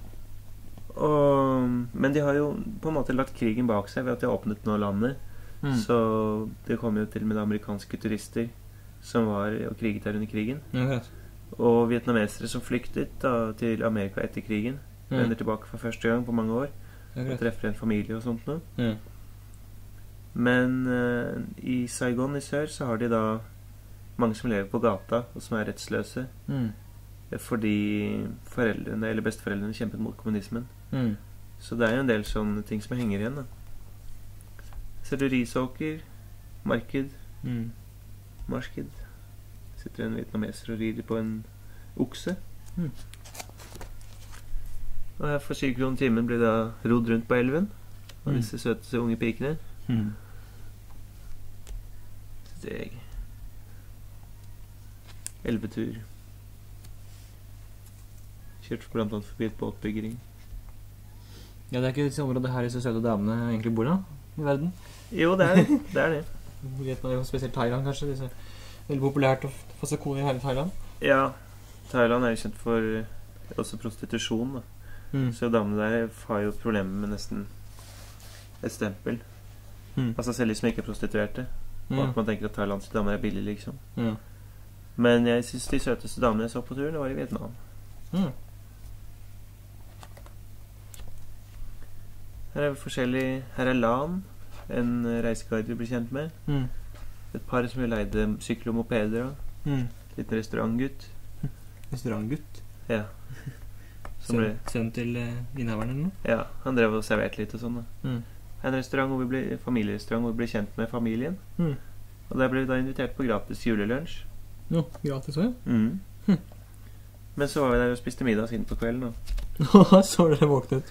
Men de har jo på en måte lagt krigen bak seg ved at de har åpnet nå landet. Så det kom jo til med amerikanske turister som var og kriget her under krigen. Og vietnamesere som flyktet da, til Amerika etter krigen, vender tilbake for første gang på mange år og treffer en familie og sånt nå. Men i Saigon i sør så har de da mange som lever på gata og som er rettsløse fordi foreldrene eller besteforeldrene kjempet mot kommunismen. Så det er jo en del sånne ting som henger igjen da. Ser du risåker, marked, marsked. Sitter en vietnameser og rider på en okse. Og her for 7 kroner timen blir da rodd rundt på elven av disse søte unge pikene. Steg. Elvetur. Kjørt blant annet forbi et båtbyggeri. Ja, det er ikke disse områdene her disse søte damene egentlig bor da, i verden? Jo, det er det. Det er det. Vietnam, spesielt Thailand kanskje, disse veldig populært å få seg kone i hele Thailand. Ja, Thailand er jo kjent for også prostitusjon da. Så damene der har jo problemer med nesten et stempel. Altså selv de som ikke er prostituerte. Og at man tenker at thailandske damer er billig, liksom. Men jeg synes de søteste damene jeg så på turen, det var i Vietnam. Her er forskjellig. Her er LAN, en reiseguide vi blir kjent med. Et par som leide sykler og mopeder også. Liten restaurantgutt. Restaurantgutt? Ja. Sønn til innehaveren eller noe? Ja, han drev og serverte litt og sånn da. En familierestaurant hvor vi ble kjent med familien. Og der ble vi da invitert på gratis julelunsj. Jo, gratis også, ja. Men så var vi der og spiste middag siden på kvelden da. Så dere våknet.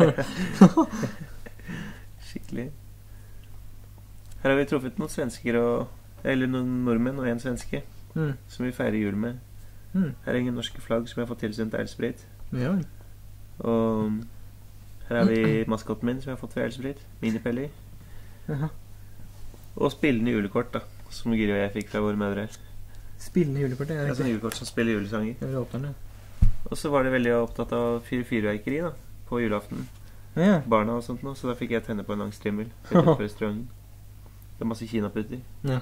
Skikkelig. Her har vi truffet noen svensker eller noen nordmenn og en svenske som vi feirer jul med. Her er ingen norske flagg som jeg har fått tilsendt Eilsprit. Ja. Og her har vi maskotten min som jeg har fått fra Eilsprit, Minipelli. Og spillende julekort da, som Giri og jeg fikk fra våre mødre. Spillende julekort, det er sånn julekort som spiller julesanger. Jeg vil åpne den, ja. Og så var det veldig opptatt av fyrverkeri da, på julaften. Ja. Barna og sånt nå, så da fikk jeg tenne på en lang strimmel på restauranten. Det er masse kinaputter. Ja.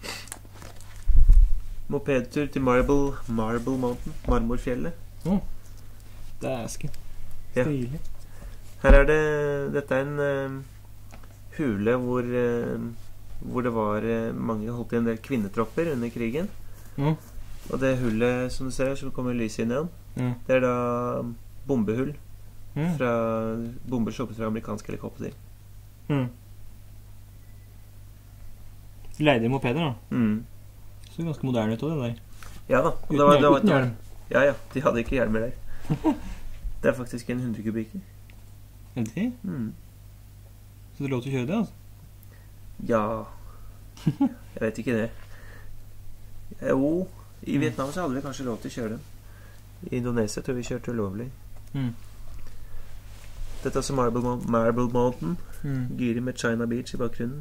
Mopedtur til Marble Mountain, Marmorfjellet. Det er stilig. Her er dette er en hule hvor det var mange holdt i en del kvinnetropper under krigen. Og det hullet som du ser her, som kommer lyset inn igjen, det er da bombehull fra bomber sluppet fra amerikanske helikopter. Du leide mopeder da? Så ganske moderne ut av det der. Ja da. Uten hjelm? Ja, de hadde ikke hjelmer der. Det er faktisk en 100 kubikker. Er det det? Så det er lov til å kjøre det, altså? Ja. Jeg vet ikke det. Jo, i Vietnam så hadde vi kanskje lov til å kjøre dem. I Indonesia tror vi kjørte ulovlig. Dette er altså Marble Mountain. Giri med China Beach i bakgrunnen.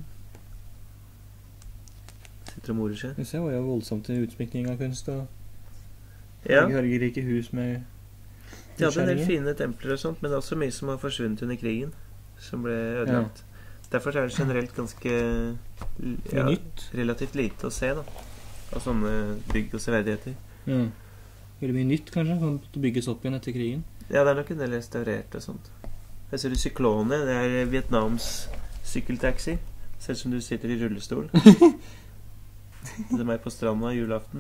Sitter og morer seg. Det var jo voldsomt utsmykning av kunst og fargerike hus med de hadde en del fine templer og sånt, men det er også mye som har forsvunnet under krigen, som ble ødelagt. Derfor er det generelt ganske relativt lite å se da, av sånne bygg og severdigheter. Veldig mye nytt kanskje, kan bygges opp igjen etter krigen. Ja, det er nok en del restaurert og sånt. Her ser du Cyklone, det er Vietnams sykkeltaxi, selv som du sitter i rullestol. Det er meg på stranda julaften.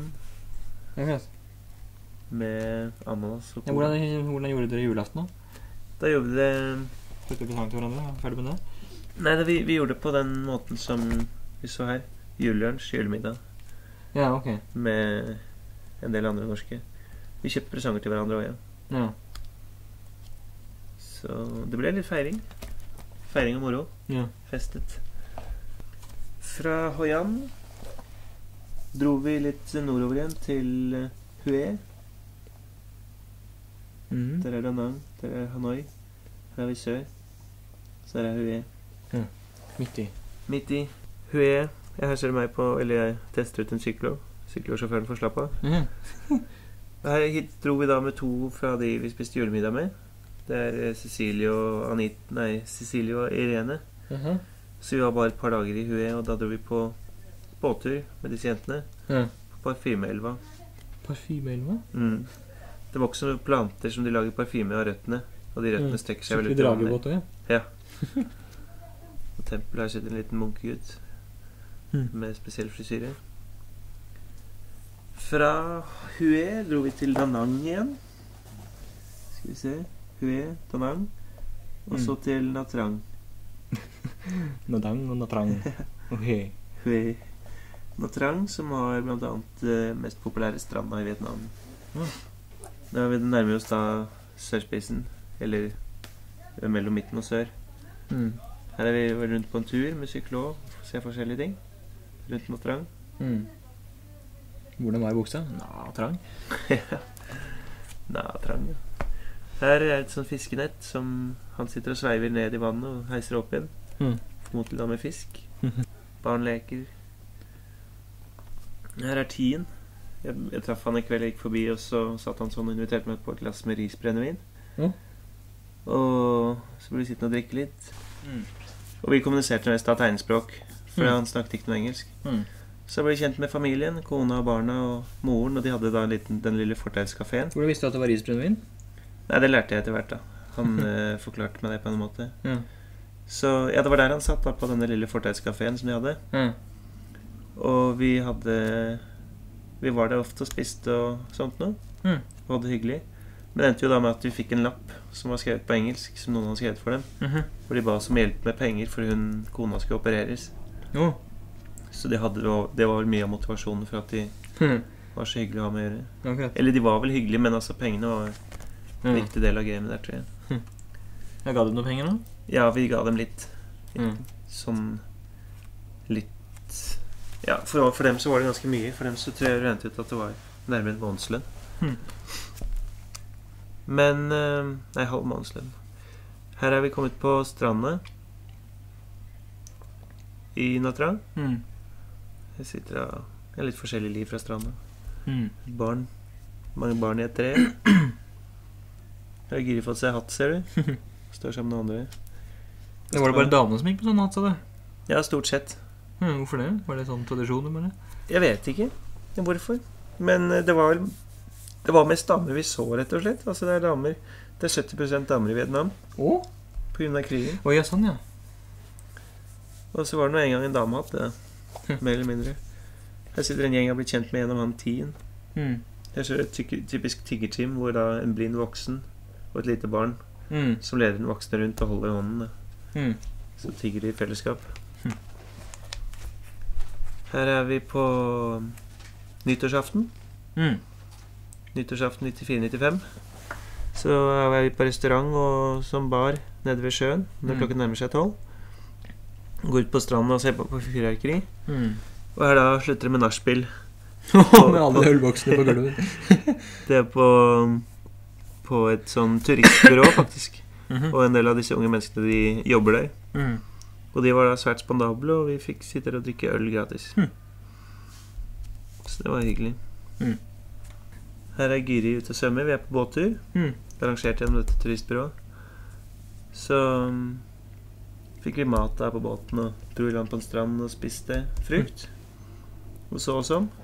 Med ananas og hvordan gjorde dere julaften da? Da gjorde vi det... Fikk dere sang til hverandre? Ferdig med det? Nei, vi gjorde det på den måten som vi så her. Julelunsj, julemiddag. Ja, ok. Med en del andre norske. Vi kjøpte presanger til hverandre også, ja. Så det ble litt feiring. Feiring og moro. Ja. Festet. Fra Hoi An dro vi litt nordover igjen til Hue. Der er Da Nang, der er Hanoi. Her er vi sør. Så her er Hue. Midt i Hue. Her ser du meg på, eller jeg tester ut en sykler. Syklersjåføren får slappe av. Hit dro vi da med to fra de vi spiste julemiddag med. Det er Cecilie og Irene. Så vi var bare et par dager i Hue, og da dro vi på båttur med disse jentene. På Parfymeelva. Parfymeelva? Det var også planter som de lager parfyme av røttene, og de røttene strekker seg vel ut i dragebåt også, ja. Og tempelet har sett en liten munkegutt med spesiell frisyre. Fra Hue dro vi til Da Nang igjen. Skal vi se. Hue, Da Nang. Og så til Nha Trang. Nha Trang og Nha Trang. Hue. Nha Trang, som har blant annet mest populære stranda i Vietnam. Da nærmer vi oss da sørspisen, eller mellom midten og sør. Her er vi rundt på en tur med sykler og ser forskjellige ting. Rundt Nha Trang. Hvordan var i buksa? Nha Trang. Nha Trang, ja. Her er et sånt fiskenett som han sitter og sveiver ned i vannet og heiser opp igjen. Formodentlig da med fisk. Barn leker. Her er Tien. Jeg traff han en kveld, jeg gikk forbi, og så satt han sånn og inviterte meg på et glass med risbrennevin. Og så ble vi sittende og drikke litt. Og vi kommuniserte mest av tegnspråk, for han snakket ikke noe engelsk. Så ble vi kjent med familien, kona og barna og moren, og de hadde da den lille fortauskaféen. Hvor du visste at det var risbrennevin? Nei, det lærte jeg etter hvert da. Han forklarte meg det på en måte. Så ja, det var der han satt da, på denne lille fortauskaféen som de hadde. Og vi var der ofte og spiste og sånt noe. Og hadde det hyggelig. Men det endte jo da med at vi fikk en lapp som var skrevet på engelsk, som noen hadde skrevet for dem. Hvor de ba oss om hjelp med penger, for kona skulle opereres. Så det var mye av motivasjonen for at de var så hyggelige å ha med å gjøre. Eller de var vel hyggelige, men altså pengene var en viktig del av gamet der, tror jeg. Jeg ga dem noe penger da? Ja, vi ga dem litt. Sånn litt... Ja, for dem så var det ganske mye. For dem så tror jeg regnet ut at det var nærmere en månedslønn. Men nei, halv månedslønn. Her er vi kommet på stranda i Nha Trang. Jeg sitter og jeg har litt forskjellig liv fra stranda. Barn. Mange barn i et tre. Jeg har Giri fått seg hatt, ser du. Står sammen med andre. Det var det bare damene som gikk på sånn hatt, sa du? Ja, stort sett. Hvorfor det? Var det sånn tradisjon, eller? Jeg vet ikke hvorfor. Men det var mest damer vi så, rett og slett. Altså det er damer. Det er 70% damer i Vietnam. På grunn av krigen. Ja, sånn, ja. Og så var det nå en gang en dame hatt det. Mer eller mindre. Her sitter en gjeng jeg har blitt kjent med gjennom han Tien. Her ser det et typisk tiggerteam, hvor da en blind voksen og et lite barn som leder den voksne rundt og holder i hånden. Så tigger de i fellesskap. Her er vi på nyttårsaften. Nyttårsaften 94-95. Så er vi på restaurant og som bar nede ved sjøen når klokken nærmer seg 12. Går ut på stranden og ser på fyrverkeri. Og her da slutter det med nachspiel. Med alle ølboksene på gulvet. Det er på et sånn turistbyrå, faktisk. Og en del av disse unge menneskene, de jobber der. Og de var da svært spandable, og vi fikk sitte og drikke øl gratis. Så det var hyggelig. Her er Giri ute og svømmer. Vi er på båttur. Arrangert gjennom dette turistbyrået. Så fikk vi mat der på båten og dro i land på en strand og spiste frukt. Og så og sånn.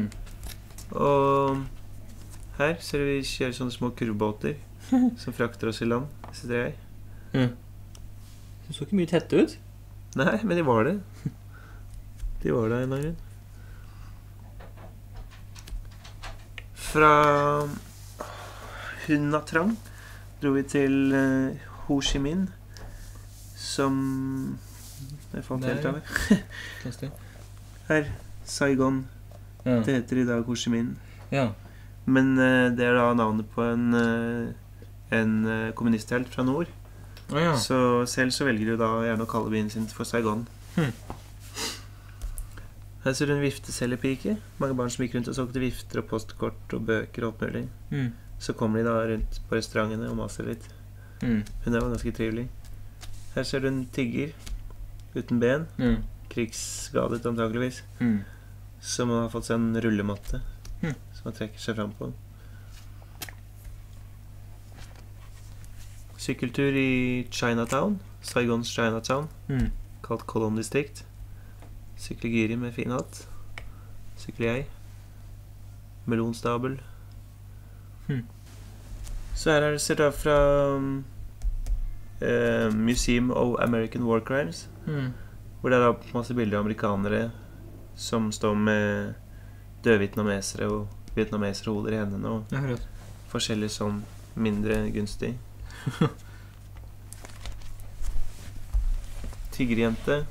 Og her ser vi kjøre sånne små kurvbåter som frakter oss i land, sitter jeg. Det så ikke mye tette ut. Nei, men de var det. De var det en gang. Fra Nha Trang dro vi til Ho Chi Minh, som jeg fant helt av. Her, Saigon. Det heter i dag Ho Chi Minh. Men det er da navnet på en kommunisthelt fra nord. Så selv så velger du da gjerne å kalle byen sin for Saigon. Her ser du en vifteselgerpike. Mange barn som gikk rundt og solgte vifter og postkort og bøker og alt mulig. Så kommer de da rundt på restaurantene og maser litt. Hun er jo ganske trivelig. Her ser du en tigger uten ben. Krigsskadet antageligvis. Som har fått seg en rullematte som han trekker seg frem på. Sykkeltur i Chinatown, Saigons Chinatown, kalt Kolon distrikt. Sykler Giri med fin hatt. Sykler jeg. Melonstabel. Så her er det sett av fra Museum of American War Crimes, hvor det er da masse bilder av amerikanere som står med døde vietnamesere og vietnameserhoder i hendene og forskjellig sånn mindre gunstig. Tiggerjente.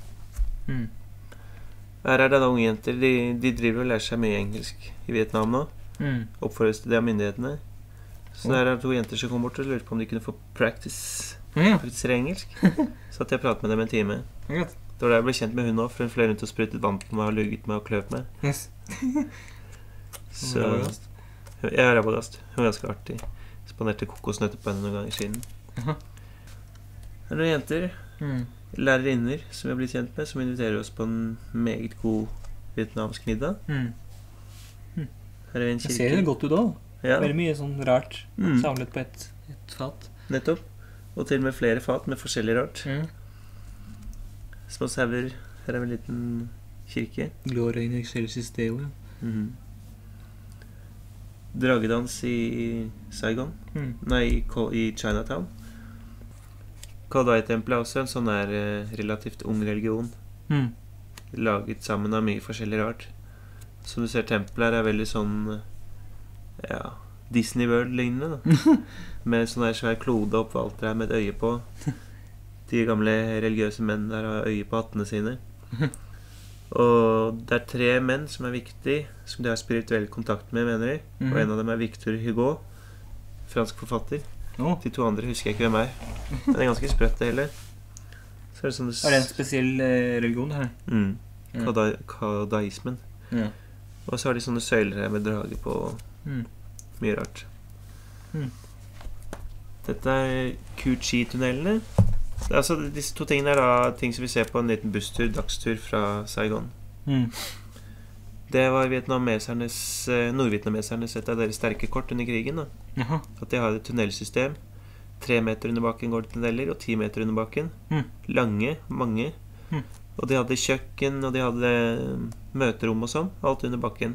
Her er det da unge jenter. De driver og lærer seg mye engelsk i Vietnam nå. Oppfordres til det av myndighetene. Så her er 2 jenter som kom bort og lurte på om de kunne få praktisere engelsk. Så at jeg pratet med dem en time. Det var da jeg ble kjent med hun også, for hun fløy rundt og sprutet vann på meg og lugget meg og kløp meg. Så jeg er rabagast. Hun var ganske artig. Spanderte kokosnøtter på henne noen ganger siden. Her er noen jenter, lærerinner som vi har blitt kjent med, som inviterer oss på en meget god vietnamsk middag. Her er en kirke. Det ser det godt ut også. Veldig mye sånn rart samlet på et fat. Nettopp. Og til og med flere fat med forskjellig rart. Små sauer. Her er en liten kirke. Gloria in excelsis Deo, ja. Dragedans i Saigon. Nei, i Chinatown. Kodai-tempelet er også en sånn der relativt ung religion. Laget sammen av mye forskjellig rart. Som du ser, tempelet her er veldig sånn Disney World-lignende da. Med sånn der svær klode oppå alt der med et øye på. De gamle religiøse menn der har øye på hattene sine. Og det er 3 menn som er viktige, som de har spirituell kontakt med, mener de. Og en av dem er Victor Hugo, fransk forfatter. De 2 andre husker jeg ikke hvem er. Men det er ganske sprøtt det hele. Så er det sånn Er det en spesiell religion det her? Kadaismen. Og så har de sånne søyler her med drage på. Mye rart. Dette er Kuchi-tunnelene. Altså, disse 2 tingene er da ting som vi ser på en liten busstur, dagstur fra Saigon. Det var nordvietnamesernes et av deres sterke kort under krigen da. At de har et tunnelsystem. 3 meter under bakken går det tunneler, og 10 meter under bakken. Lange, mange. Og de hadde kjøkken, og de hadde møterom og sånn. Alt under bakken.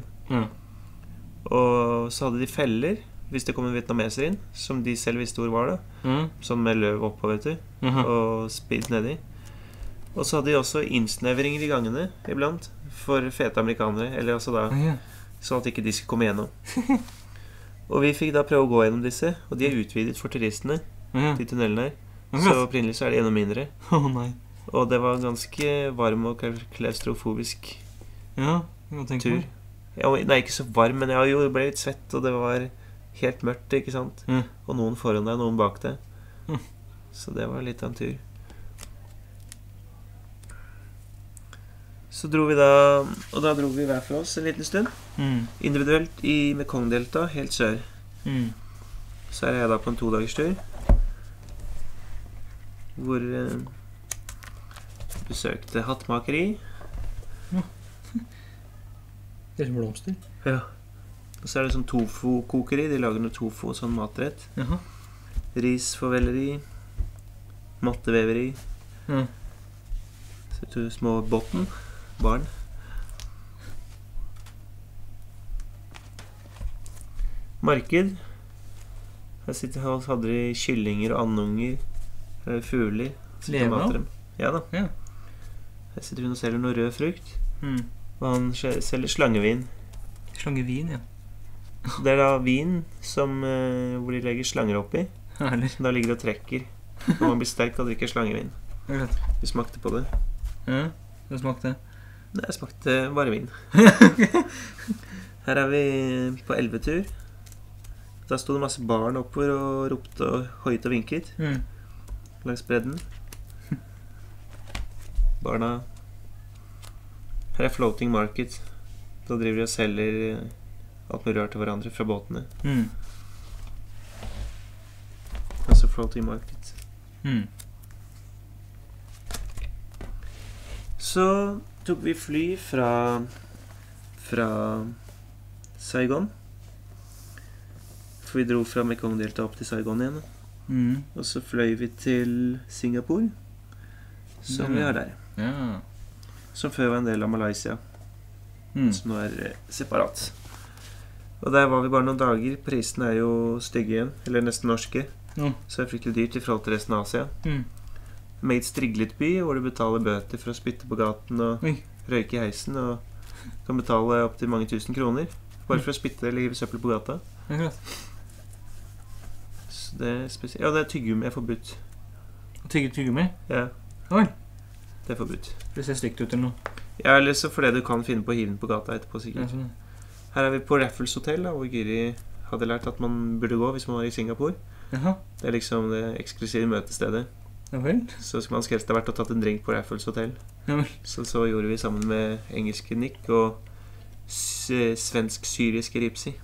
Og så hadde de feller, hvis det kom en vietnameser inn, som de selv visste hvor var da. Sånn med løv oppå, vet du. Og spidd nedi. Og så hadde de også innsnevringer i gangene, iblant, for fete amerikanere. Eller altså da, sånn at ikke de skulle komme gjennom. Og vi fikk da prøve å gå gjennom disse, og de er utvidet for turistene, de tunnelene her. Så opprinnelig så er det enda mindre. Og det var ganske varm og klaustrofobisk tur. Nei, ikke så varm, men det ble litt svett, og det var helt mørkt, ikke sant? Og noen foran deg, noen bak deg. Så det var litt av en tur. Så dro vi da, og da dro vi hver for oss en liten stund. Individuelt i Mekong-delta, helt sør. Så er jeg da på en 2-dagers tur. Hvor besøkte hattmakeri. Det er som blomster. Ja. Og så er det sånn tofu-kokeri. De lager noe tofu, sånn matrett. Risforvelleri. Matteveveri. Så to små botten. Barn. Marked. Her hadde de kyllinger og andunger. Her er det fugler. Leve? Ja da. Her sitter hun og selger noe rød frukt. Og han selger slangevin. Slangevin, ja. Det er da vin som, hvor de legger slanger oppi. Som da ligger og trekker. Når man blir sterk og drikker slangevin. Vi smakte på det. Ja, det smakte? Nei, jeg smakte bare vin. Her er vi på elvetur. Da stod det masse barn oppover og ropte og høyt og vinket. Langs bredden. Barna. Her er floating market. Da driver de og selger alt mulig rart til hverandre fra båtene. Altså floating market. Så tok vi fly fra Saigon. For vi dro fra Mekong-delta opp til Saigon igjen. Og så fløy vi til Singapore, som vi har der. Som før var en del av Malaysia, som nå er separat. Og der var vi bare noen dager. Prisene er jo stygge igjen, eller nesten norske. Så det er fryktelig dyrt i forhold til resten av Asia. Meget striglet by, hvor du betaler bøter for å spytte på gaten og røyke i heisen, og kan betale opp til mange tusen kroner bare for å spytte eller hive søppel på gata. Så det er spesielt. Ja, det er tyggegummi er forbudt. Tyggegummi? Ja. Oi. Det er forbudt. Det ser stygt ut eller noe. Ja, eller så fordi du kan finne på å hive den på gata etterpå, sikkert. Her er vi på Raffles Hotel, hvor Gyri hadde lært at man burde gå hvis man var i Singapore. Det er liksom det eksklusive møtestedet. Så skulle man helst ha vært og tatt en drink på Raffles Hotel. Så gjorde vi sammen med engelske Nick og svensk-syriske Ripsi.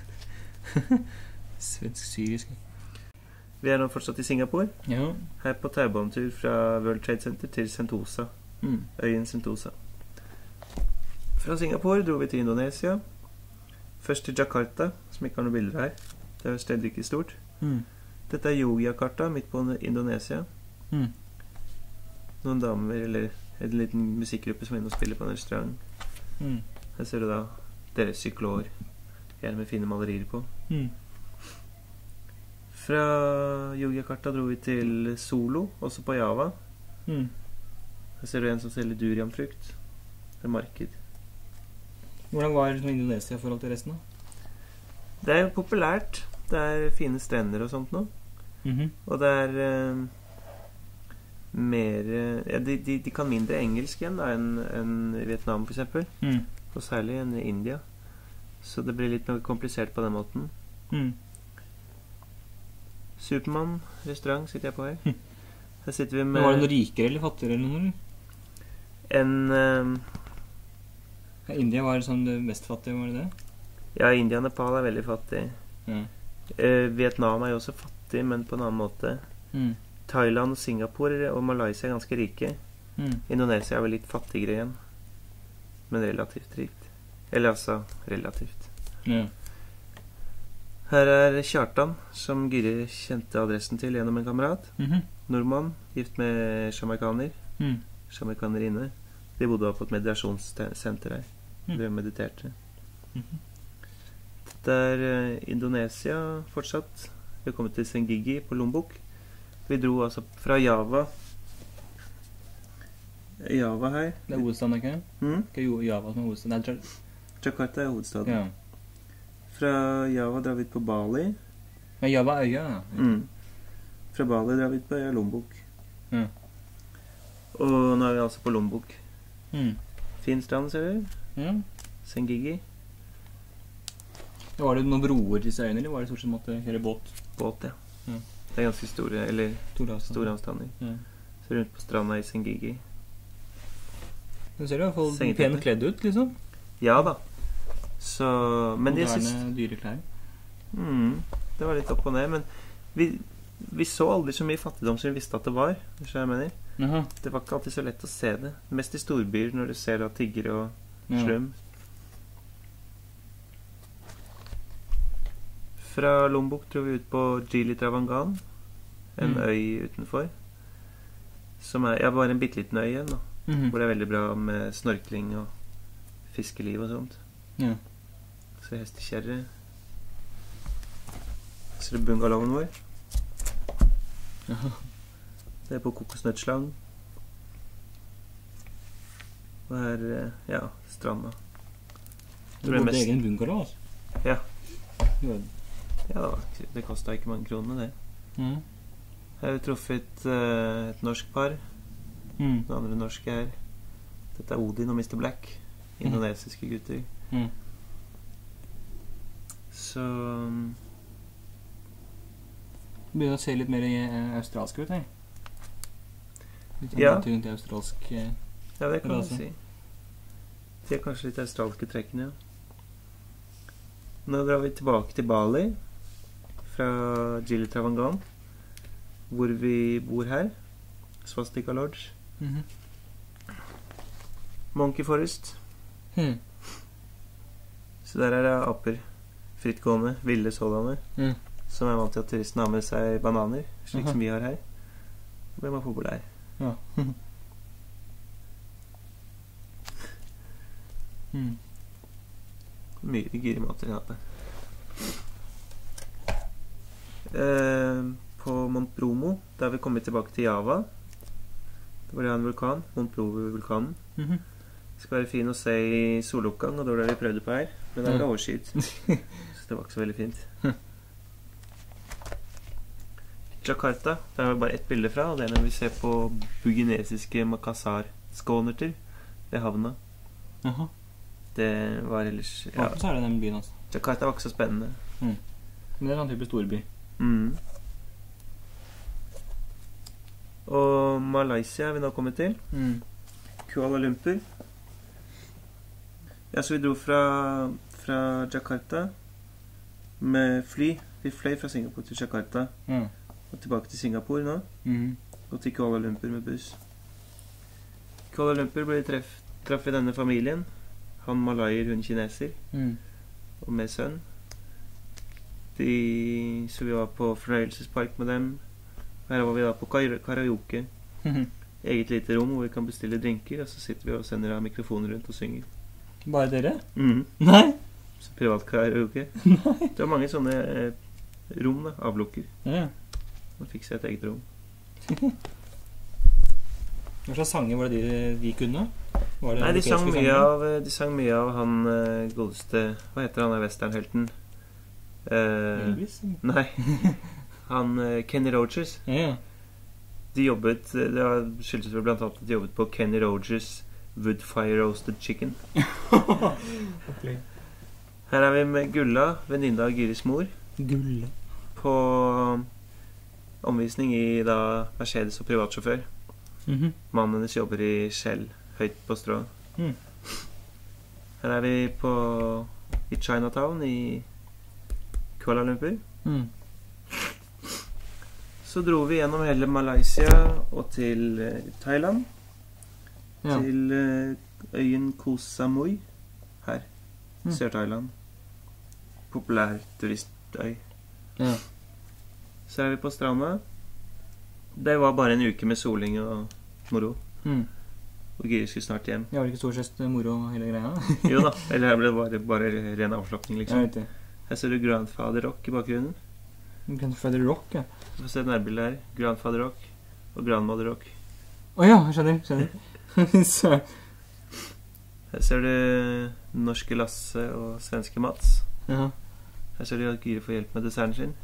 Svensk-syriske. Vi er nå fortsatt i Singapore. Her på taubåndtur fra World Trade Center til Sentosa. Øyen Sentosa. Fra Singapore dro vi til Indonesia. Først til Jakarta, som ikke har noen bilder her. Det er jo stedet ikke stort. Dette er Yogyakarta, midt på Indonesia. Mm. Noen damer, eller en liten musikkgruppe som er inne og spiller på en restaurant. Mm. Her ser du da deres syklor, gjerne med fine malerier på. Mm. Fra Yogyakarta dro vi til Solo, også på Java. Mm. Her ser du en som selger durianfrukt. Det er marked. Hvordan var Indonesia i forhold til resten da? Det er jo populært. Det er fine strender og sånt nå. Mhm. Og det er mer ja, de kan mindre engelsk igjen da enn i Vietnam, for eksempel. Mm. Og særlig enn i India. Så det blir litt mer komplisert på den måten. Mm. Supermann restaurant sitter jeg på her. Her sitter vi Men var det med noe rikere eller fattigere eller noe? en Ja, India var sånn det mest fattige, var det det? Ja, India og Nepal er veldig fattig. Ja. Vietnam er jo også fattig, men på en annen måte. Mm. Thailand, Singapore og Malaysia er ganske rike. Mm. Indonesia er vel litt fattigere igjen, men relativt rikt. Eller altså relativt. Ja. Her er Kjartan, som Gyri kjente adressen til gjennom en kamerat. Mhm. Nordmann, gift med sjamaikaner. Mm. Sjamaikanerinne. De bodde på et meditasjonssenter her. Mm. De mediterte. Mhm. Det er Indonesia fortsatt. Vi har kommet til Sengigi på Lombok. Vi dro altså fra Java. Java her. Det er hovedstaden, ikke? Mm? Ikke Java som er hovedstaden. Det er Jakarta er hovedstaden. ja. Fra Java drar vi ut på Bali. Men Java er øya, ja. Mm. Fra Bali drar vi ut på Lombok. Ja. Og nå er vi altså på Lombok. Mm. Fin strand, ser du. Ja. Sengigi. Var det noen broer til disse øyene, eller var det stort sett måtte kjøre båt? Båt, ja. Ja. Det er ganske store, eller Store store avstander. Ja. Så rundt på stranda i Sengigi. Du ser i hvert fall Sengetøy. pent kledd ut, liksom. Ja da. Så Men jeg syns Moderne, dyre klær. det var litt opp og ned. Men vi så aldri så mye fattigdom som vi visste at det var. Hvis jeg mener. Jaha. Det var ikke alltid så lett å se det. Mest i storbyer når du ser da tiggere og Ja. slum. Fra Lombok dro vi ut på Gili Travangan, en øy utenfor. Som er bare en bitte liten øy igjen, da. Mhm. Hvor det er veldig bra med snorkling og fiskeliv og sånt. Ja. Så hestekjerre. Så er det bungalowen vår. Jaha. Det er på kokosnøttslang. Og her, ja, stranda. Du Tror jeg bodde i mest- egen bungalow, altså? Ja. Ja. Ja, det kostet ikke mange kronene, det. Mm. Her har vi truffet et norsk par. Mm. Den andre norske her. Dette er Odin og Mr. Black. Indonesiske gutter. Mm. Så Begynner å se litt mer australsk ut, jeg. Litt sånn Ja. rundt i australsk ja, det kan du rase. si. De er kanskje litt australske trekkene, ja. Nå drar vi tilbake til Bali fra Gili Travangan, hvor vi bor her. Swastika Lodge. Mhm. Monkey Forest. Mm. Så der er det aper. Frittgående, ville sådanne. Mm. Som er vant til at turistene har med seg bananer, slik Aha. som vi har her. Da blir man populær. Ja. Mm. Mye gyrimater i natta. På Mont Bromo, da har vi kommet tilbake til Java. Det var det en vulkan, Mont Bromo-vulkanen. Mhm. Det skal være fin å se i soloppgang, og det var det vi prøvde på her. Men det var overskyet. Så det var ikke så veldig fint. Jakarta, der har vi bare ett bilde fra, og det er når vi ser på buginesiske Makassar-skånerter ved havna. Jaha. Det var ellers ja, Så er det den byen, altså. Jakarta var ikke så spennende. Men det er en type storby. Mm. Og Malaysia er vi nå kommet til. Mm. Kuala Lumpur. Ja, så vi dro fra Jakarta med fly. Vi fløy fra Singapore til Jakarta Ja. og tilbake til Singapore nå. Mhm. Og til Kuala Lumpur med buss. Kuala Lumpur traff vi denne familien. Han malayer, hun kineser. Mm. Og med sønn. Så vi var på fornøyelsespark med dem. Her var vi da på karaoke. Eget lite rom hvor vi kan bestille drinker, og så sitter vi og sender av mikrofoner rundt og synger. Bare dere? Nei. Så privat karaoke. Nei. Det var mange sånne rom da, avlukker. Ja. Man fikk seg et eget rom. Hva slags sanger var det de kunne? Var det Nei, de sang mye av han godeste, hva heter han westernhelten? Elvis? Nei. Han Kenny Rogers. Ja. De jobbet, det skyldes vel blant annet at de jobbet på Kenny Rogers Woodfire Roasted Chicken. Okay. Her er vi med Gulla, venninne av Gyris mor. Gulla. På omvisning i da Mercedes og privatsjåfør. Mannen hennes jobber i Shell, høyt på strå. Her er vi i Chinatown i Kuala Lumpur. Så dro vi gjennom hele Malaysia og til Thailand. Ja. Til øyen Koh Samui her. Sør-Thailand. Populær turistøy. Ja. Så er vi på stranda. Det var bare en uke med soling og moro. Og Gyri skulle snart hjem. Det var ikke stort sett moro hele greia? Jo da, eller her ble det bare ren avslappning liksom. Ja, her ser du Grandfather Rock i bakgrunnen. Grandfather Rock, ja. Du får se nærbildet her. Grandfather Rock og Grandmother Rock. Ja, jeg skjønner. Så. Her ser du norske Lasse og svenske Mats. Ja. Her ser du at Gyri får hjelp med desserten sin.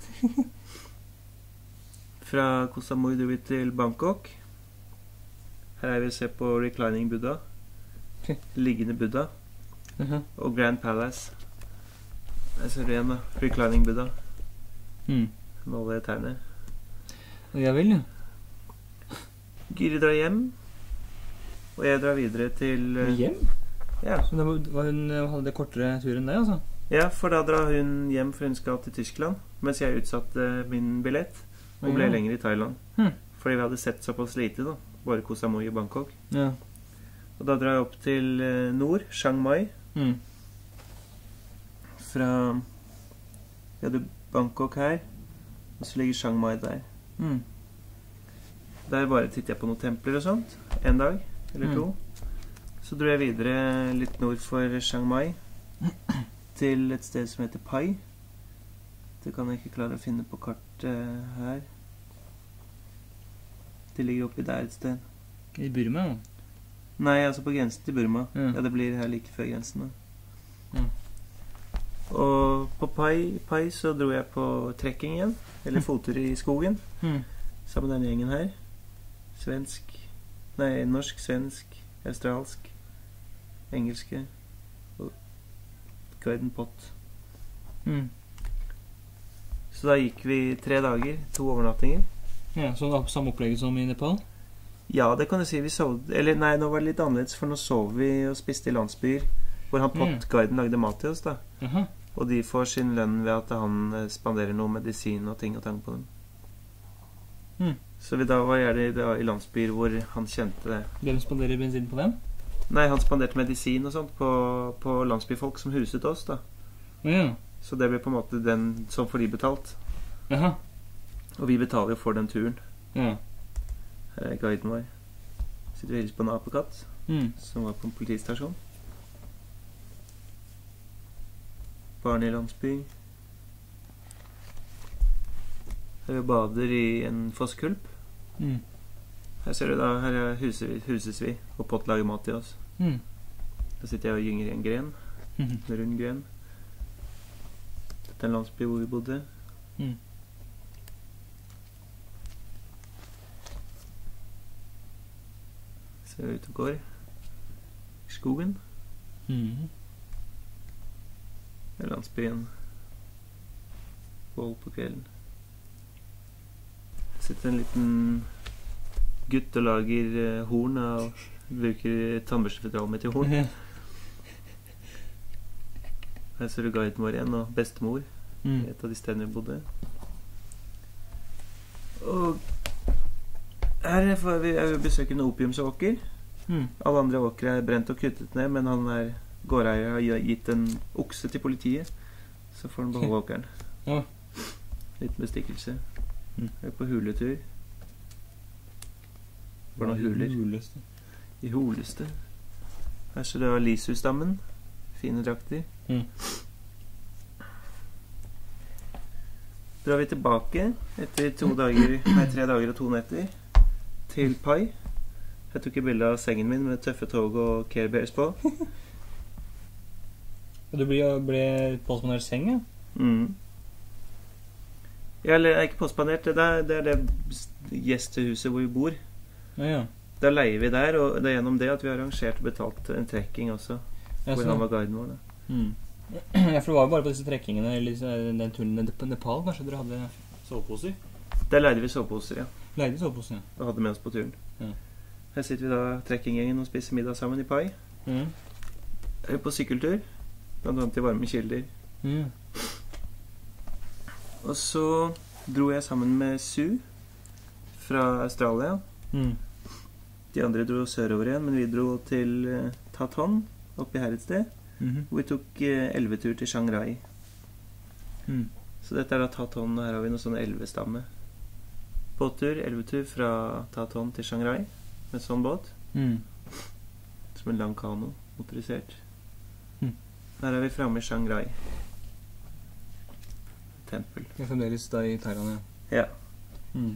Fra Koh Samui dro vi til Bangkok. Her er vi å se på Reclining Buddha. Liggende Buddha. Og Grand Palace. Her ser du igjen da. Reclining Buddha. Med alle tærne. Ja vel, ja. Gyri drar hjem. Og jeg drar videre til hjem? Ja. Så hun hadde kortere tur enn deg, altså? Ja, for da drar hun hjem, for hun skal til Tyskland. Mens jeg utsatte min billett og ble lenger i Thailand. Fordi vi hadde sett såpass lite da. Bare Koh Samui i Bangkok. Ja. Og da drar jeg opp til nord, Chiang Mai. Fra Bangkok her, og så ligger Chiang Mai der. Der bare titter jeg på noen templer og sånt, en dag, eller to. Så dro jeg videre litt nord for Chiang Mai, til et sted som heter Pai. Det kan jeg ikke klare å finne på kartet her. Det ligger oppi der et sted. I Burma, da? Nei, altså på grensen til Burma. Ja, det blir her like før grensen da. Og på Pai så dro jeg på trekking igjen, eller fottur i skogen, sammen med denne gjengen her. Norsk, svensk, australsk, engelske og Garden Pot. Så da gikk vi 3 dager, 2 overnattinger. Ja, så det var på samme opplegget som i Nepal? Ja, det kan du si. Vi sov, eller nei, nå var det litt annerledes, for nå sov vi og spiste i landsbyer, hvor han Pot-guiden lagde mat til oss da. Og de får sin lønn ved at han spanderer noe medisin og ting og tang på dem. Så vi da var gjerne i landsbyer hvor han kjente det. Hvem spanderer bensin på dem? Nei, han spanderte medisin og sånt på landsbyfolk som huset oss da. Så det ble på en måte den som får de betalt. Og vi betaler jo for den turen. Her er guiden vår. Sitter vi hilser på en apekatt som var på en politistasjon. Barn i landsby. Her vi bader i en fosskulp. Her ser du da, her huses vi, og Pott lager mat til oss. Da sitter jeg og gynger i en gren, en rund gren. Dette er en landsby hvor vi bodde. Ser vi ut og går i skogen. Det er landsbyen. Bål på kvelden. Det sitter en liten gutt og lager horn og bruker tannbørsteføtralen med til horn. Her ser du guiden vår igjen, og bestemor i et av de stedene vi bodde. Og her får vi besøke en opiumsåker. Alle andre åkere er brent og kuttet ned, men gårdeier har gitt en okse til politiet, så får han beholde åkeren. Ja. Liten bestikkelse. Mm. Jeg er på huletur. Var det noen huler? Huleste. I holeste. Her ser du Lisus-stammen. Fine drakter. Mm. Drar vi tilbake etter 3 dager og 2 netter til Pai. Jeg tok et bilde av sengen min med tøffe tog og Care Bears på. Du ble påspandert seng, ja? Mm. Jeg er ikke påspandert. Det er det gjestehuset hvor vi bor. Ja. Da leier vi der, og det er gjennom det at vi har arrangert og betalt en trekking også. Ja, hvor han var guiden vår da. Mm. Ja, for det var jo bare på disse trekkingene, eller den turen på Nepal, kanskje dere hadde soveposer? Der leide vi soveposer, ja. Leide soveposer, ja. Og hadde med oss på turen. Ja. Her sitter vi da trekkinggjengen og spiser middag sammen i Pai. Mm. Er vi på sykkeltur, blant annet til varme kilder. Mm. Og så dro jeg sammen med Sue fra Australia. Mm. De andre dro sørover igjen, men vi dro til Tathon, oppe her et sted. Hvor vi tok elvetur til Chiang Rai. Mm. Så dette er da Tathon, og her har vi noen sånne elvestamme. Båttur, elvetur fra Tathon til Chiang Rai med sånn båt. Mm. Som en lang kano, motorisert. Mm. Her er vi fremme i Chiang Rai. Tempel. Jeg er fremdeles da i Thailand, ja. Ja. Mm.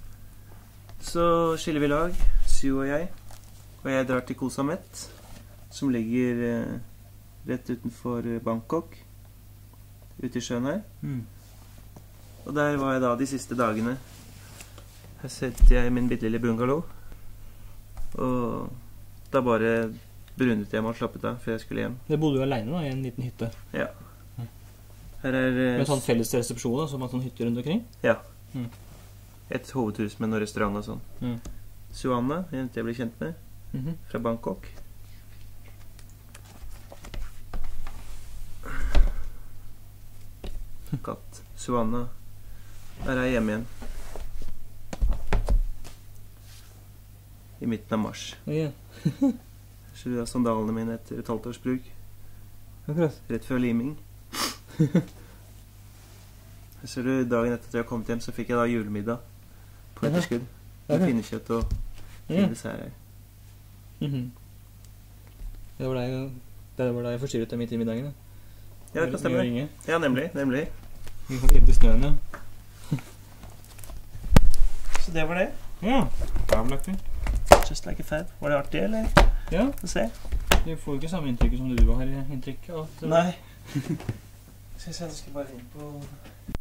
Så skiller vi lag, Sue og jeg. Og jeg drar til Koh Samet, som ligger rett utenfor Bangkok, ute i sjøen her. Mm. Og der var jeg da de siste dagene. Her setter jeg min bitte lille bungalow. Og da bare brunnet jeg meg og slappet av før jeg skulle hjem. Det bodde jo alene da, i en liten hytte. Ja. Her er Med sånn felles resepsjon da, som har sånn hytte rundt omkring. Ja. Mm. Et hovedhus med noen restaurant og sånn. Mm. Suanna, en jente jeg ble kjent med, fra Bangkok. Katt. Suanna. Der er jeg hjemme igjen. I midten av mars. Ja. Så du har sandalene mine etter et halvt års bruk. Akkurat. Rett før liming. Så du, dagen etter at jeg kom hjem, så fikk jeg da julemiddag på etterskudd. Med pinnekjøtt og fin dessert her. Det var da jeg forstyrret deg midt i middagen. Ja, det kan stemme. Ja, nemlig. Vi kom inn til snøen, ja. Så det var det. Ja, fabelaktig. Just like a fab. Var det artig, eller? Ja. Få se. Du får ikke samme inntrykket som du har inntrykk av. Nei. Skal jeg se, jeg skal bare inn på